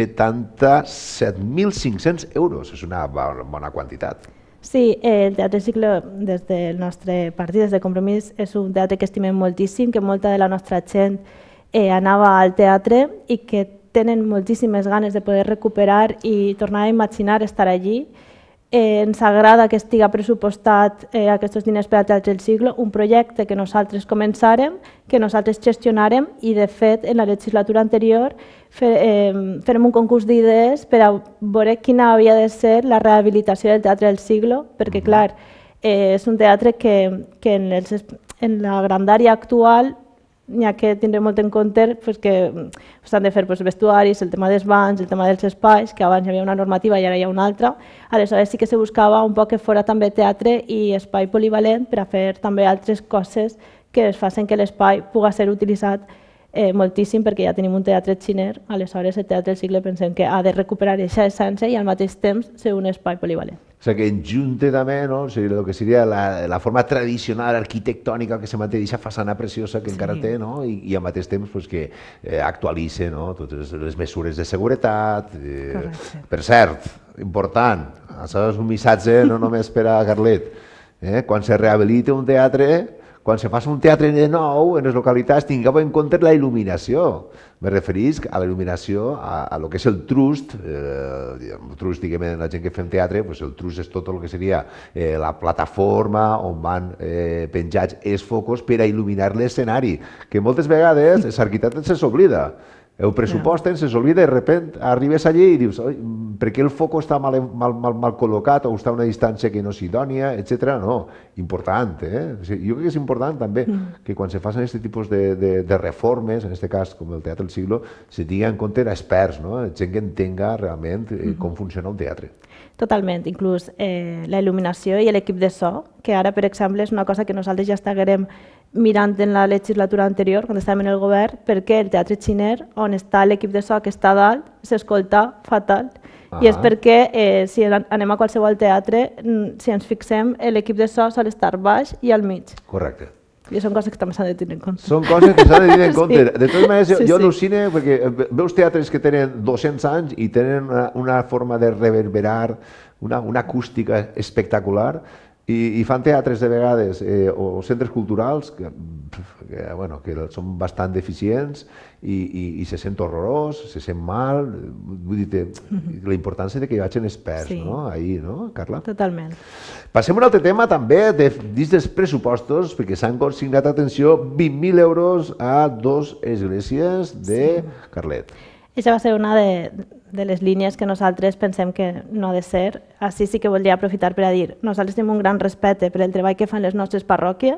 setanta-set mil cinc-cents euros. És una bona quantitat. Sí, el Teatre Siglo, des del nostre partit, des de Compromís, és un teatre que estimem moltíssim, que molta de la nostra gent eh, anava al teatre i que tenen moltíssimes ganes de poder recuperar i tornar a imaginar estar allí. Eh, ens agrada que estiga pressupostat eh, aquests diners per al Teatre del Siglo, un projecte que nosaltres començarem, que nosaltres gestionarem i, de fet, en la legislatura anterior fer, eh, farem un concurs d'idees per a veure quina havia de ser la rehabilitació del Teatre del Siglo, perquè, clar, eh, és un teatre que, que en, els, en la grandària actual n'hi ha que tindre molt en compte pues, que s'han de fer pues, vestuaris, el tema dels bancs, el tema dels espais, que abans hi havia una normativa i ara hi ha una altra. Aleshores sí que se buscava un poc que fora també teatre i espai polivalent per a fer també altres coses que es facin que l'espai pugui ser utilitzat eh, moltíssim, perquè ja tenim un teatre xiner. Aleshores el Teatre del Siglo pensem que ha de recuperar aquesta essència i al mateix temps ser un espai polivalent. O sigui, que enjunte també, no? O sigui, el que seria la, la forma tradicional arquitectònica que se manté d'aquesta façana preciosa que sí. encara té, no? I, i al mateix temps pues, que eh, actualitza, no? Totes les mesures de seguretat. Eh, per cert, important, això és un missatge no només per a Carlet. Eh? Quan se rehabilita un teatre, quan se faci un teatre de nou en les localitats, tingueu en compte la il·luminació. Me referís a la il·luminació, a, a lo que és el trust. Eh, el trust, diguem, la gent que fem teatre, pues el trust és tot el que seria eh, la plataforma on van eh, penjats els focus per a il·luminar l'escenari, que moltes vegades els arquitectes se s'oblida. El pressupost se s'oblida i de repente arribes allí i dius per què el foc està mal, mal, mal, mal col·locat o està a una distància que no és idònia, etcètera. No, important. Eh? Jo crec que és important també mm. que quan se facin aquest tipus de, de, de reformes, en aquest cas com el Teatre del Siglo, se tingui en compte experts, no? Gent que entenga realment eh, com funciona un teatre. Totalment, inclús eh, la il·luminació i l'equip de so, que ara, per exemple, és una cosa que nosaltres ja estàvem mirant en la legislatura anterior, quan estàvem en el govern, perquè el Teatre Xiner, on està l'equip de so que està a dalt, s'escolta fatal. Ah. I és perquè eh, si anem a qualsevol teatre, si ens fixem, l'equip de so sol estar baix i al mig. Correcte. I són coses que també s'han de tenir en compte. Són coses que s'han de tenir en compte. Sí. De totes maneres, jo, sí, jo sí. al·lucine perquè veus teatres que tenen dos-cents anys i tenen una, una forma de reverberar, una, una acústica espectacular, i, i fan teatres de vegades eh, o centres culturals que, que, bueno, que són bastant deficients i, i, i se sent horrorós, se sent mal. Vull dir, mm-hmm. la importància de que hi hagin experts, sí. no? Ahí, no, Carla? Totalment. Passem a un altre tema també, de, dins dels pressupostos, perquè s'han consignat, atenció, vint mil euros a dos esglésies de sí. Carlet. Aquesta va ser una de, de les línies que nosaltres pensem que no ha de ser. Així sí que voldria aprofitar per a dir, nosaltres tenim un gran respecte per el treball que fan les nostres parròquies,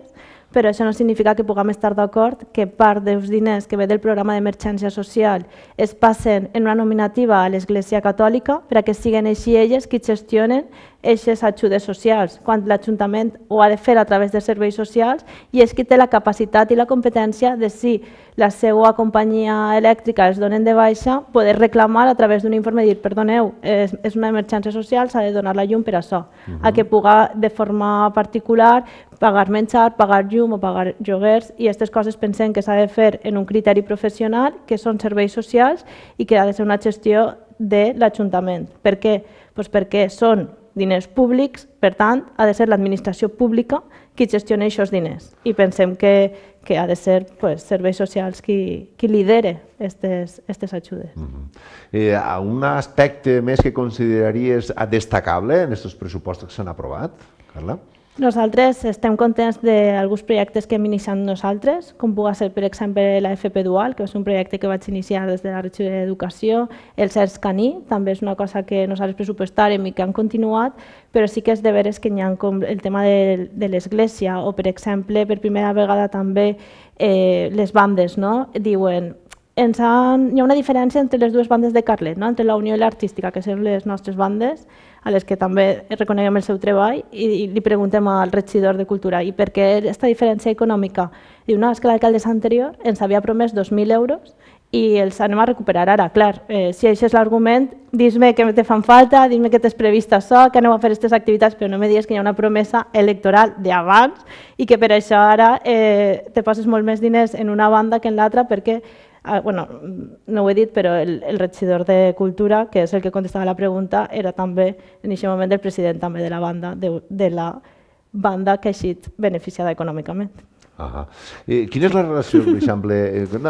però això no significa que puguem estar d'acord que part dels diners que ve del programa d'emergència social es passen en una nominativa a l'Església Catòlica per a que siguin així elles qui gestionen aquestes ajudes socials, quan l'Ajuntament ho ha de fer a través de serveis socials i és qui té la capacitat i la competència de, si la seva companyia elèctrica es donen de baixa, poder reclamar a través d'un informe i dir, perdoneu, és, és una emergència social, s'ha de donar la llum per això, uh-huh. a que puga de forma particular pagar menjar, pagar llum o pagar lloguers, i aquestes coses pensem que s'ha de fer en un criteri professional, que són serveis socials i que ha de ser una gestió de l'Ajuntament. Per què? Pues perquè són diners públics, per tant, ha de ser l'administració pública qui gestiona aquests diners. I pensem que, que ha de ser pues, serveis socials qui, qui lidere aquestes ajudes. Uh-huh. eh, un aspecte més que consideraries destacable en aquests pressupostos que s'han aprovat, Carla? Nosaltres estem contents d'alguns projectes que hem iniciat nosaltres, com pugui ser, per exemple, la F P Dual, que és un projecte que vaig iniciar des de la regidoria d'Educació, el C E R S Caní, també és una cosa que nosaltres pressupostàrem i que han continuat, però sí que és de veres que hi ha com el tema de, de l'Església, o per exemple, per primera vegada també eh, les bandes, no? Diuen, ens han, hi ha una diferència entre les dues bandes de Carlet, no? Entre la Unió i l'Artística, que són les nostres bandes, a les que també reconeguem el seu treball, i li preguntem al regidor de Cultura i per què aquesta diferència econòmica. Diu, no, és que l'alcaldessa anterior ens havia promès dos mil euros i els anem a recuperar ara. Clar, eh, si això és l'argument, dis-me que te fan falta, dis-me que tens previst això, que aneu a fer aquestes activitats, però no me digues que hi ha una promesa electoral d'abans i que per això ara eh, te poses molt més diners en una banda que en l'altra, perquè Ah, bueno, no ho he dit, però el, el regidor de Cultura, que és el que contestava la pregunta, era també en aquest moment el president també de la banda, de, de la banda que ha estat beneficiada econòmicament. Ah, eh, quina és la relació, per exemple,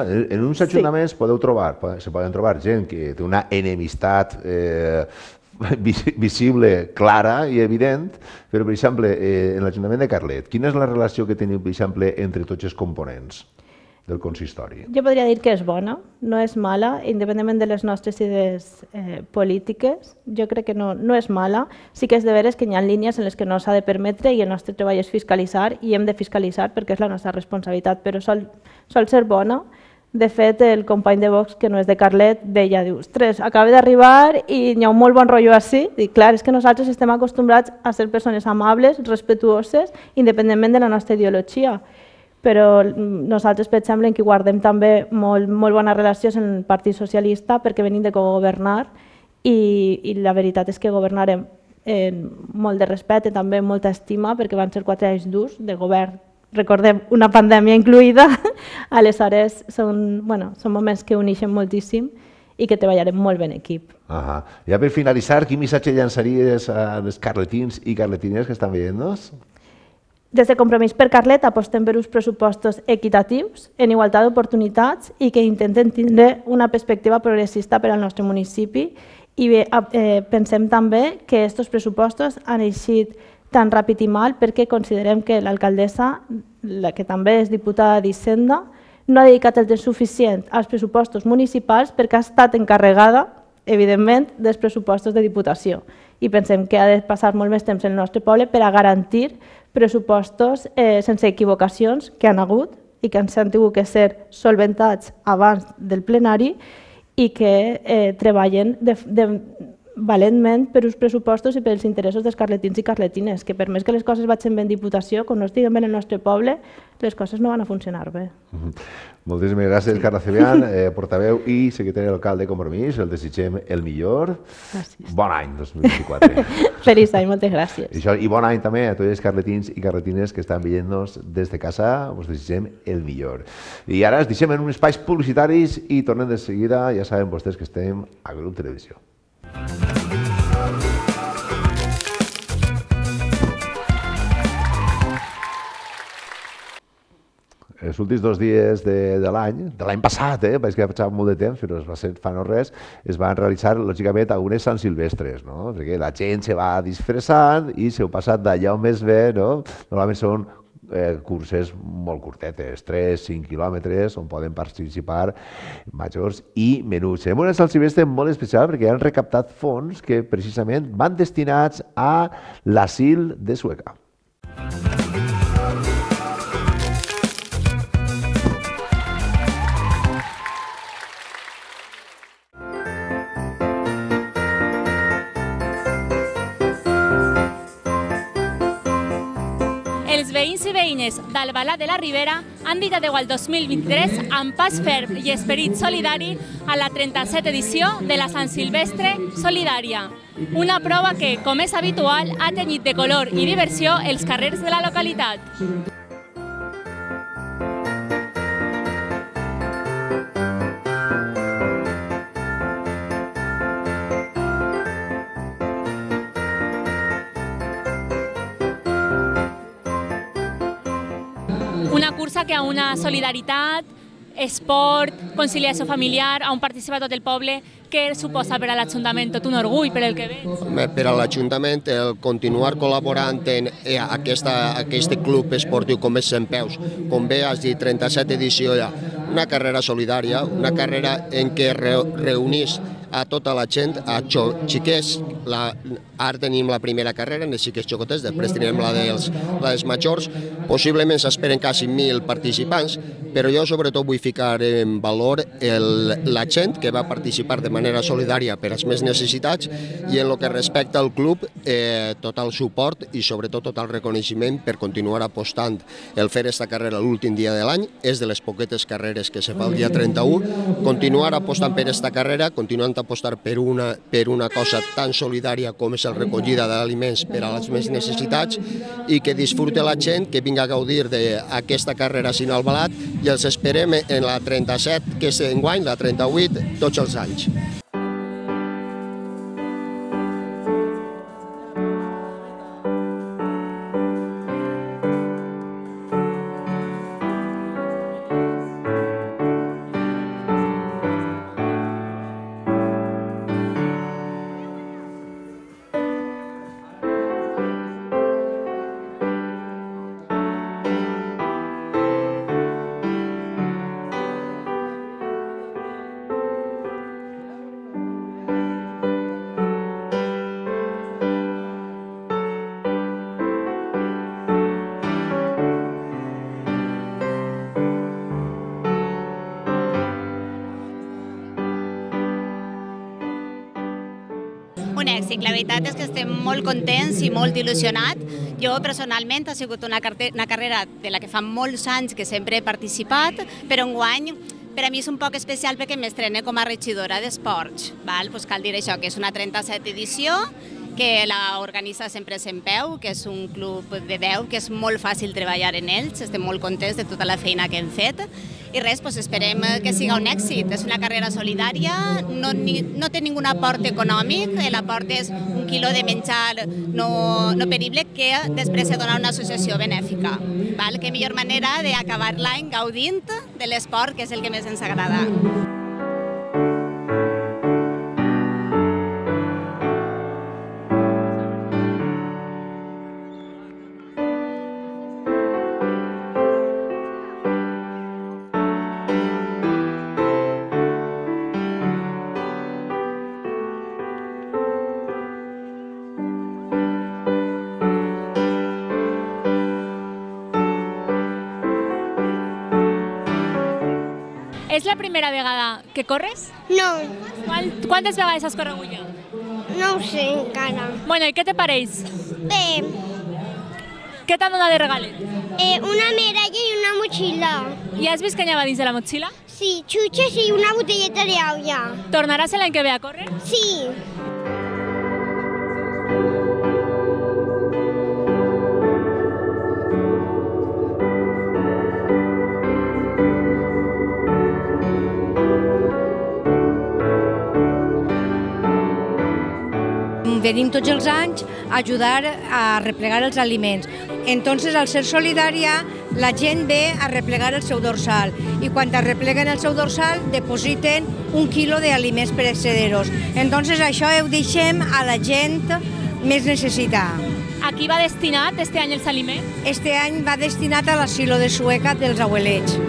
en uns ajuntaments sí. podeu trobar, se poden trobar gent que té una enemistat eh, visible, clara i evident, però, per exemple, eh, en l'Ajuntament de Carlet, quina és la relació que teniu, per exemple, entre tots els components del consistori? Jo podria dir que és bona, no és mala, independentment de les nostres idees eh, polítiques. Jo crec que no, no és mala. Sí que és de veres que hi ha línies en les que no s'ha de permetre i el nostre treball és fiscalitzar i hem de fiscalitzar perquè és la nostra responsabilitat, però sol, sol ser bona. De fet, el company de Vox, que no és de Carlet, deia, diu, ostres, acaba d'arribar i hi ha un molt bon rotllo així. Dic, clar, és que nosaltres estem acostumbrats a ser persones amables, respetuoses, independentment de la nostra ideologia. Però nosaltres, per exemple, que guardem també molt, molt bones relacions amb el Partit Socialista perquè venim de governar i, i la veritat és que governarem amb molt de respecte, també amb molta estima, perquè van ser quatre anys durs de govern, recordem, una pandèmia incluïda, aleshores són, bueno, són moments que uneixen moltíssim i que treballarem molt ben equip. Ahà. Ja per finalitzar, quin missatge llançaries als carletins i carletines que estan veient-nos? Des de Compromís per Carlet apostem per uns pressupostos equitatius, en igualtat d'oportunitats i que intenten tindre una perspectiva progressista per al nostre municipi i bé, eh, pensem també que aquests pressupostos han eixit tan ràpid i mal perquè considerem que l'alcaldessa, la que també és diputada d'Hisenda, no ha dedicat el temps suficient als pressupostos municipals perquè ha estat encarregada, evidentment, dels pressupostos de diputació. I pensem que ha de passar molt més temps en el nostre poble per a garantir pressupostos eh, sense equivocacions que han hagut i que han tingut que ser solventats abans del plenari i que eh, treballen de, de, valentment per uns pressupostos i pels interessos dels carletins i carletines, que per més que les coses vagin bé en diputació, quan no estiguem bé en el nostre poble, les coses no van a funcionar bé. Moltíssimes gràcies, Carla Cebrián, eh, portaveu i secretari d'alcalde de Compromís. El desitgem el millor. Gràcies. Bon any dos mil vint-i-quatre. Feliç any, moltes gràcies. I, això, I bon any també a tots els carletins i carletines que estan veient-nos des de casa. Us desitgem el millor. I ara ens deixem en uns espais publicitaris i tornem de seguida. Ja saben vostès que estem a Grup Televisió. Els últims dos dies de, de l'any, de l'any passat, eh, perquè ha passat molt de temps, però es va ser fa no res, es van realitzar, lògicament, algunes Sant Silvestres, no? Perquè la gent se va disfressant i s'ho passat d'allà on més bé, no? Normalment són eh, curses molt curtetes, tres cinc quilòmetres, on poden participar majors i menuts. Fem una Sant Silvestre molt especial perquè han recaptat fons que precisament van destinats a l'asil de Sueca. i veïnes d'Albalat de la Ribera han dit adeu al dos mil vint-i-tres amb pas ferm i esperit solidari a la trenta-setena edició de la Sant Silvestre Solidària. Una prova que, com és habitual, ha tenyit de color i diversió els carrers de la localitat. Una cursa que a una solidaritat, esport, conciliació familiar, on participa tot el poble, què suposa per a l'Ajuntament? Tot un orgull per el que veig. Per a l'Ajuntament, el continuar col·laborant en aquesta, aquest club esportiu com és Centpeus, com bé has dit, trenta-setena edició ja, una carrera solidària, una carrera en què reunís a tota la gent, a xiquets, la, ara tenim la primera carrera, en els xiquets xocotets, després tenim la dels, la dels majors, possiblement s'esperen quasi mil participants, però jo sobretot vull ficar en valor el, la gent que va participar de manera solidària per als més necessitats i en el que respecta al club, eh, tot el suport i sobretot tot el reconeixement per continuar apostant. El fer aquesta carrera l'últim dia de l'any és de les poquetes carreres que se fa el dia trenta-u, continuar apostant per aquesta carrera, continuant apostar per una, per una cosa tan solidària com és la recollida d'aliments per a les més necessitats i que disfrute la gent, que vinga a gaudir d'aquesta carrera sin Albalat i els esperem en la trenta-set, que és enguany, la trenta-vuit, tots els anys. Un èxit, la veritat és que estem molt contents i molt il·lusionats. Jo personalment ha sigut una, una carrera de la que fa molts anys que sempre he participat, però enguany per a mi és un poc especial perquè m'estrene com a regidora d'esports. Pues cal dir això, que és una trenta-setena edició, que l'organitza sempre Centpeu, que és un club de deu, que és molt fàcil treballar en ells, estem molt contents de tota la feina que hem fet i res, pues esperem que siga un èxit. És una carrera solidària, no, ni, no té ningun aport econòmic, l'aport és un quilo de menjar no, no perible que després se dona a una associació benèfica. Val? Que millor manera d'acabar l'any gaudint de l'esport, que és el que més ens agrada. És la primera vegada que corres? No. Quantes vegades has corregut ja? No ho sé encara. Bueno, i què te pareix? Bé. Què t'han donat de regalet? Eh, una medalla i una motxilla. I has vist què anava dins de la motxilla? Sí, xutxes i una botelleta d'aigua. Tornaràs l'any que ve a córrer? Sí. Venim tots els anys a ajudar a replegar els aliments. Entonces, al ser solidària, la gent ve a replegar el seu dorsal i quan repleguen el seu dorsal depositen un quilo d'aliments perecederos. Entonces, això ho deixem a la gent més necessitada. A qui va destinat este any els aliments? Este any va destinat a l'asilo de Sueca dels abuelets.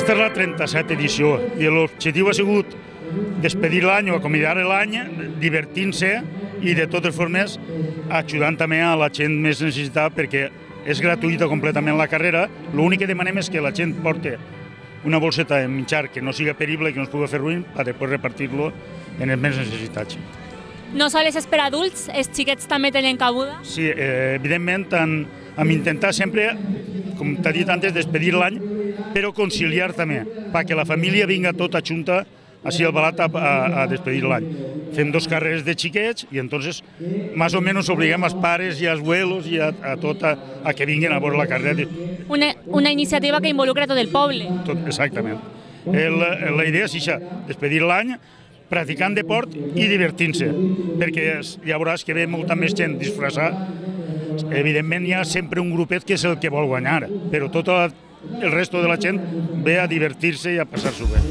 Aquesta és la trenta-setena edició i l'objectiu ha sigut despedir l'any o acomiadar l'any divertint-se i de totes formes ajudant també a la gent més necessitada perquè és gratuïta completament la carrera. L'únic que demanem és que la gent porti una bolseta de menjar que no siga perible i que no es pugui fer ruïn per després repartir-lo en els més necessitats. No sols és per adults, els xiquets també tenen cabuda? Sí, eh, evidentment, hem intentat sempre, com t'ha dit antes, despedir l'any, però conciliar també, perquè la família vinga tota junta així al Balat a, a, a despedir l'any. Fem dos carreres de xiquets i entonces més o menys obliguem als pares i als abuelos i a, a tot a, a que vinguin a veure la carrera. Una, una iniciativa que involucra tot el poble. Tot, exactament. El, la idea és això, despedir l'any practicant deport i divertint-se, perquè ja veuràs que ve molta més gent disfressada. Evidentment hi ha sempre un grupet que és el que vol guanyar, però tot el resto de la gent ve a divertir-se i a passar-s'ho bé.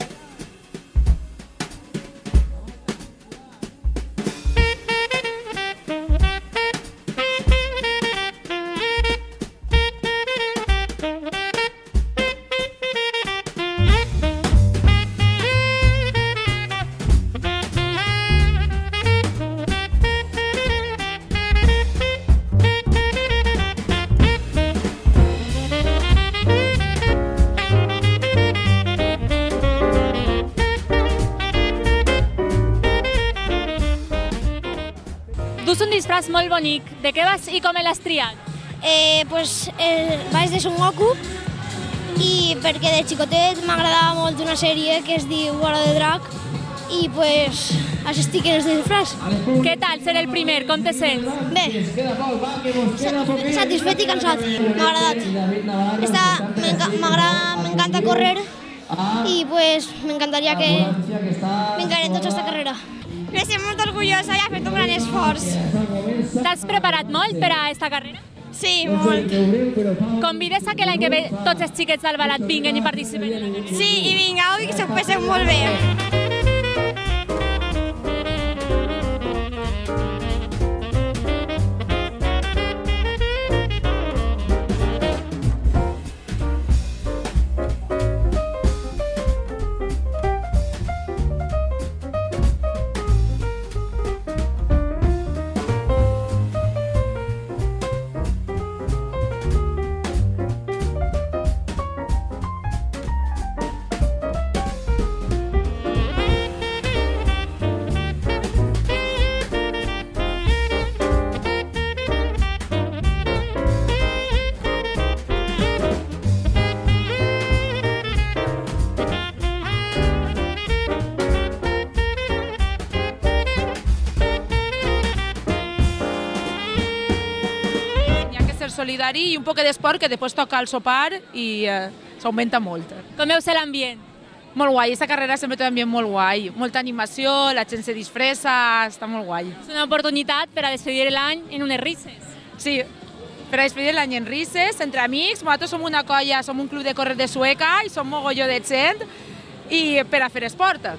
Dus un disfraç molt bonic. De què vas i com l'has triat? Eh, pues, eh, vaig de Son Goku i perquè de xicotet m'agradava molt una sèrie que es diu Hora de Drac i pues, així estic en el disfraç. Què tal ser el primer? Com te sents? Bé, satisfet i cansat. M'ha agradat. M'encanta córrer i pues, m'encantaria que vingueren tots a aquesta carrera. Estic molt orgullosa i ha fet un gran esforç. T'has preparat molt per a aquesta carrera? Sí, molt. Convides a que l'any que ve tots els xiquets del Balat vinguen i participen en la carrera? Sí, i vingueu i que s'ho passeu molt bé. Solidari i un poc d'esport que després toca el sopar i eh, s'augmenta molt. Com veu ser l'ambient? Molt guai, aquesta carrera sempre té un ambient molt guai. Molta animació, la gent se disfressa, està molt guai. És una oportunitat per a despedir l'any en unes risses. Sí, per a despedir l'any en risses, entre amics. Nosaltres som una colla, som un club de córrer de Sueca i som mogolló de gent i per a fer esport.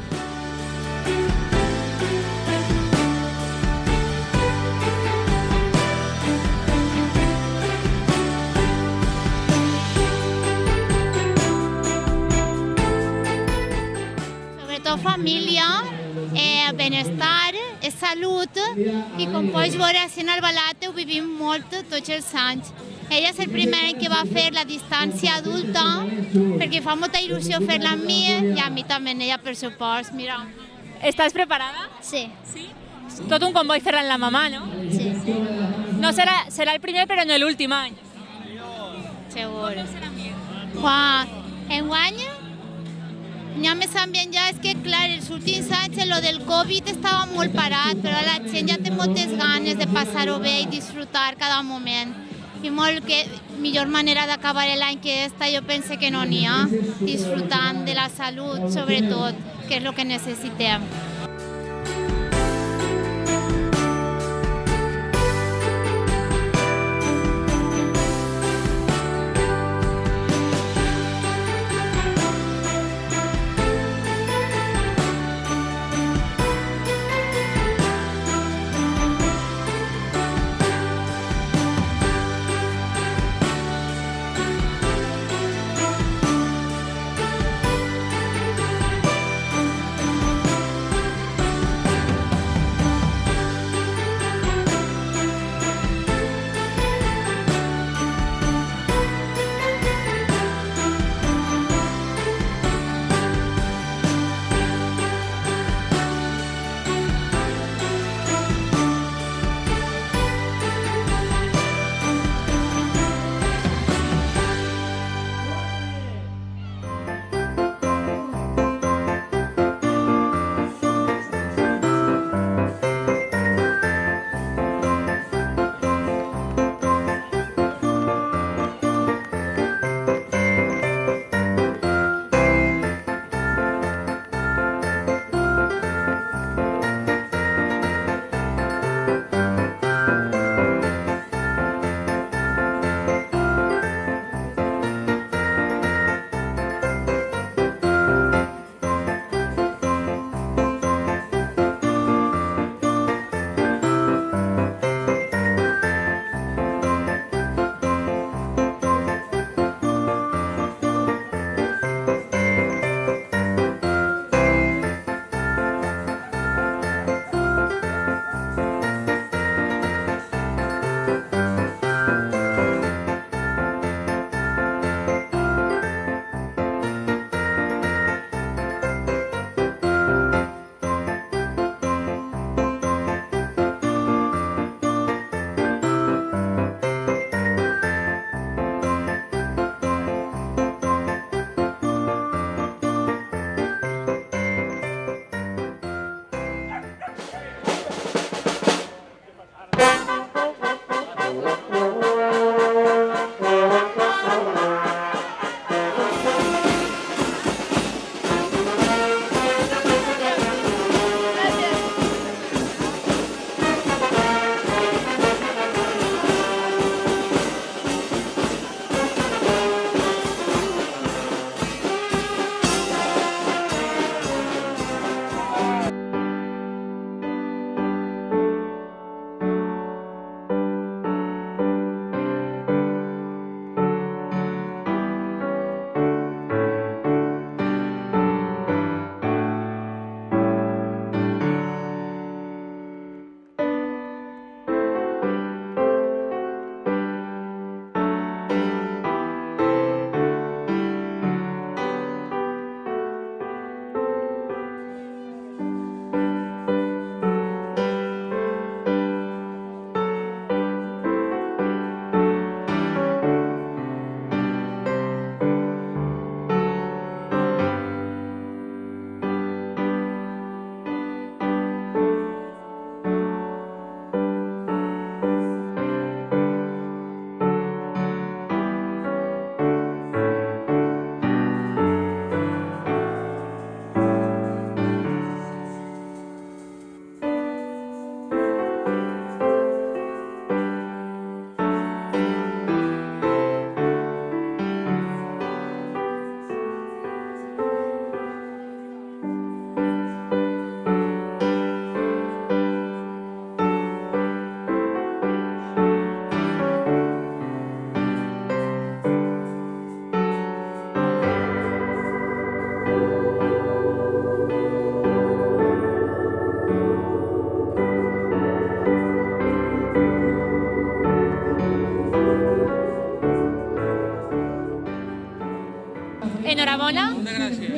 Família, eh, benestar, salut i com pots veure així en el Balat ho vivim molt tots els anys. Ella és el primer any que va fer la distància adulta perquè fa molta il·lusió fer-la amb mi i a mi també, ella per supost, mira. Estàs preparada? Sí. Sí? Tot un comboi fer-la amb la mamà, no? Sí. No serà, serà el primer però no l'últim any. Segur. Quan enguany n'hi ha més ambient ja, és que clar, els últims anys lo del Covid estava molt parat, però la gent ja té moltes ganes de passar-ho bé i disfrutar cada moment. I molt que millor manera d'acabar l'any que esta, jo penso que no n'hi ha, disfrutant de la salut, sobretot, que és el que necessitem.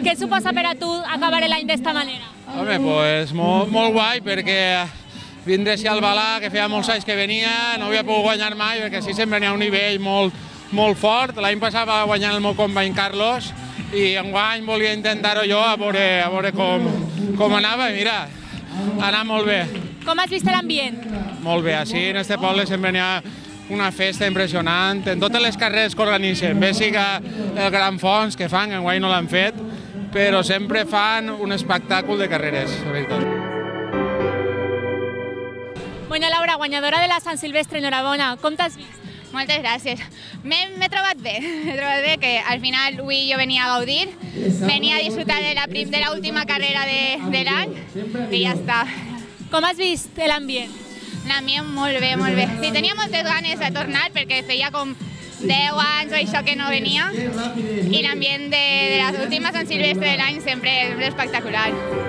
Què suposa per a tu acabar l'any d'esta manera? Home, doncs molt, molt guai, perquè vindre així al Balà, que feia molts anys que venia, no havia pogut guanyar mai, perquè així sempre n'hi ha un nivell molt, molt fort. L'any passat va guanyar el meu company Carlos, i enguany volia intentar-ho jo a veure, a veure com, com anava, i mira, anava molt bé. Com has vist l'ambient? Molt bé, així en este poble sempre n'hi ha una festa impressionant, en totes les carreres que organitzen, bé siga el Gran Fons que fan, que enguany no l'han fet, però sempre fan un espectacle de carreres, la veritat. Bueno, Laura, guanyadora de la Sant Silvestre, enhorabona. Com t'has vist? Moltes gràcies. M'he trobat bé, m'he trobat bé, que al final avui jo venia a gaudir, venia a disfrutar de l'última carrera de, de l'any i ja està. Com has vist l'ambient? L'ambient molt bé, molt bé. Sí, tenia moltes ganes de tornar perquè feia com deu anys o això que no venia i l'ambient de, de les últimes Sant Silvestre de l'any sempre és espectacular.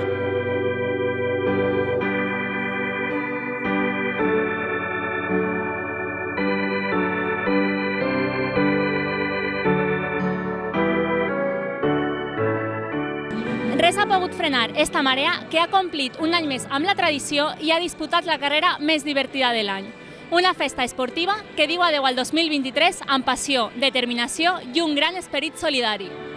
Res ha pogut frenar esta marea que ha complit un any més amb la tradició i ha disputat la carrera més divertida de l'any. Una festa esportiva que diu adeu al dos mil vint-i-tres amb passió, determinació i un gran esperit solidari.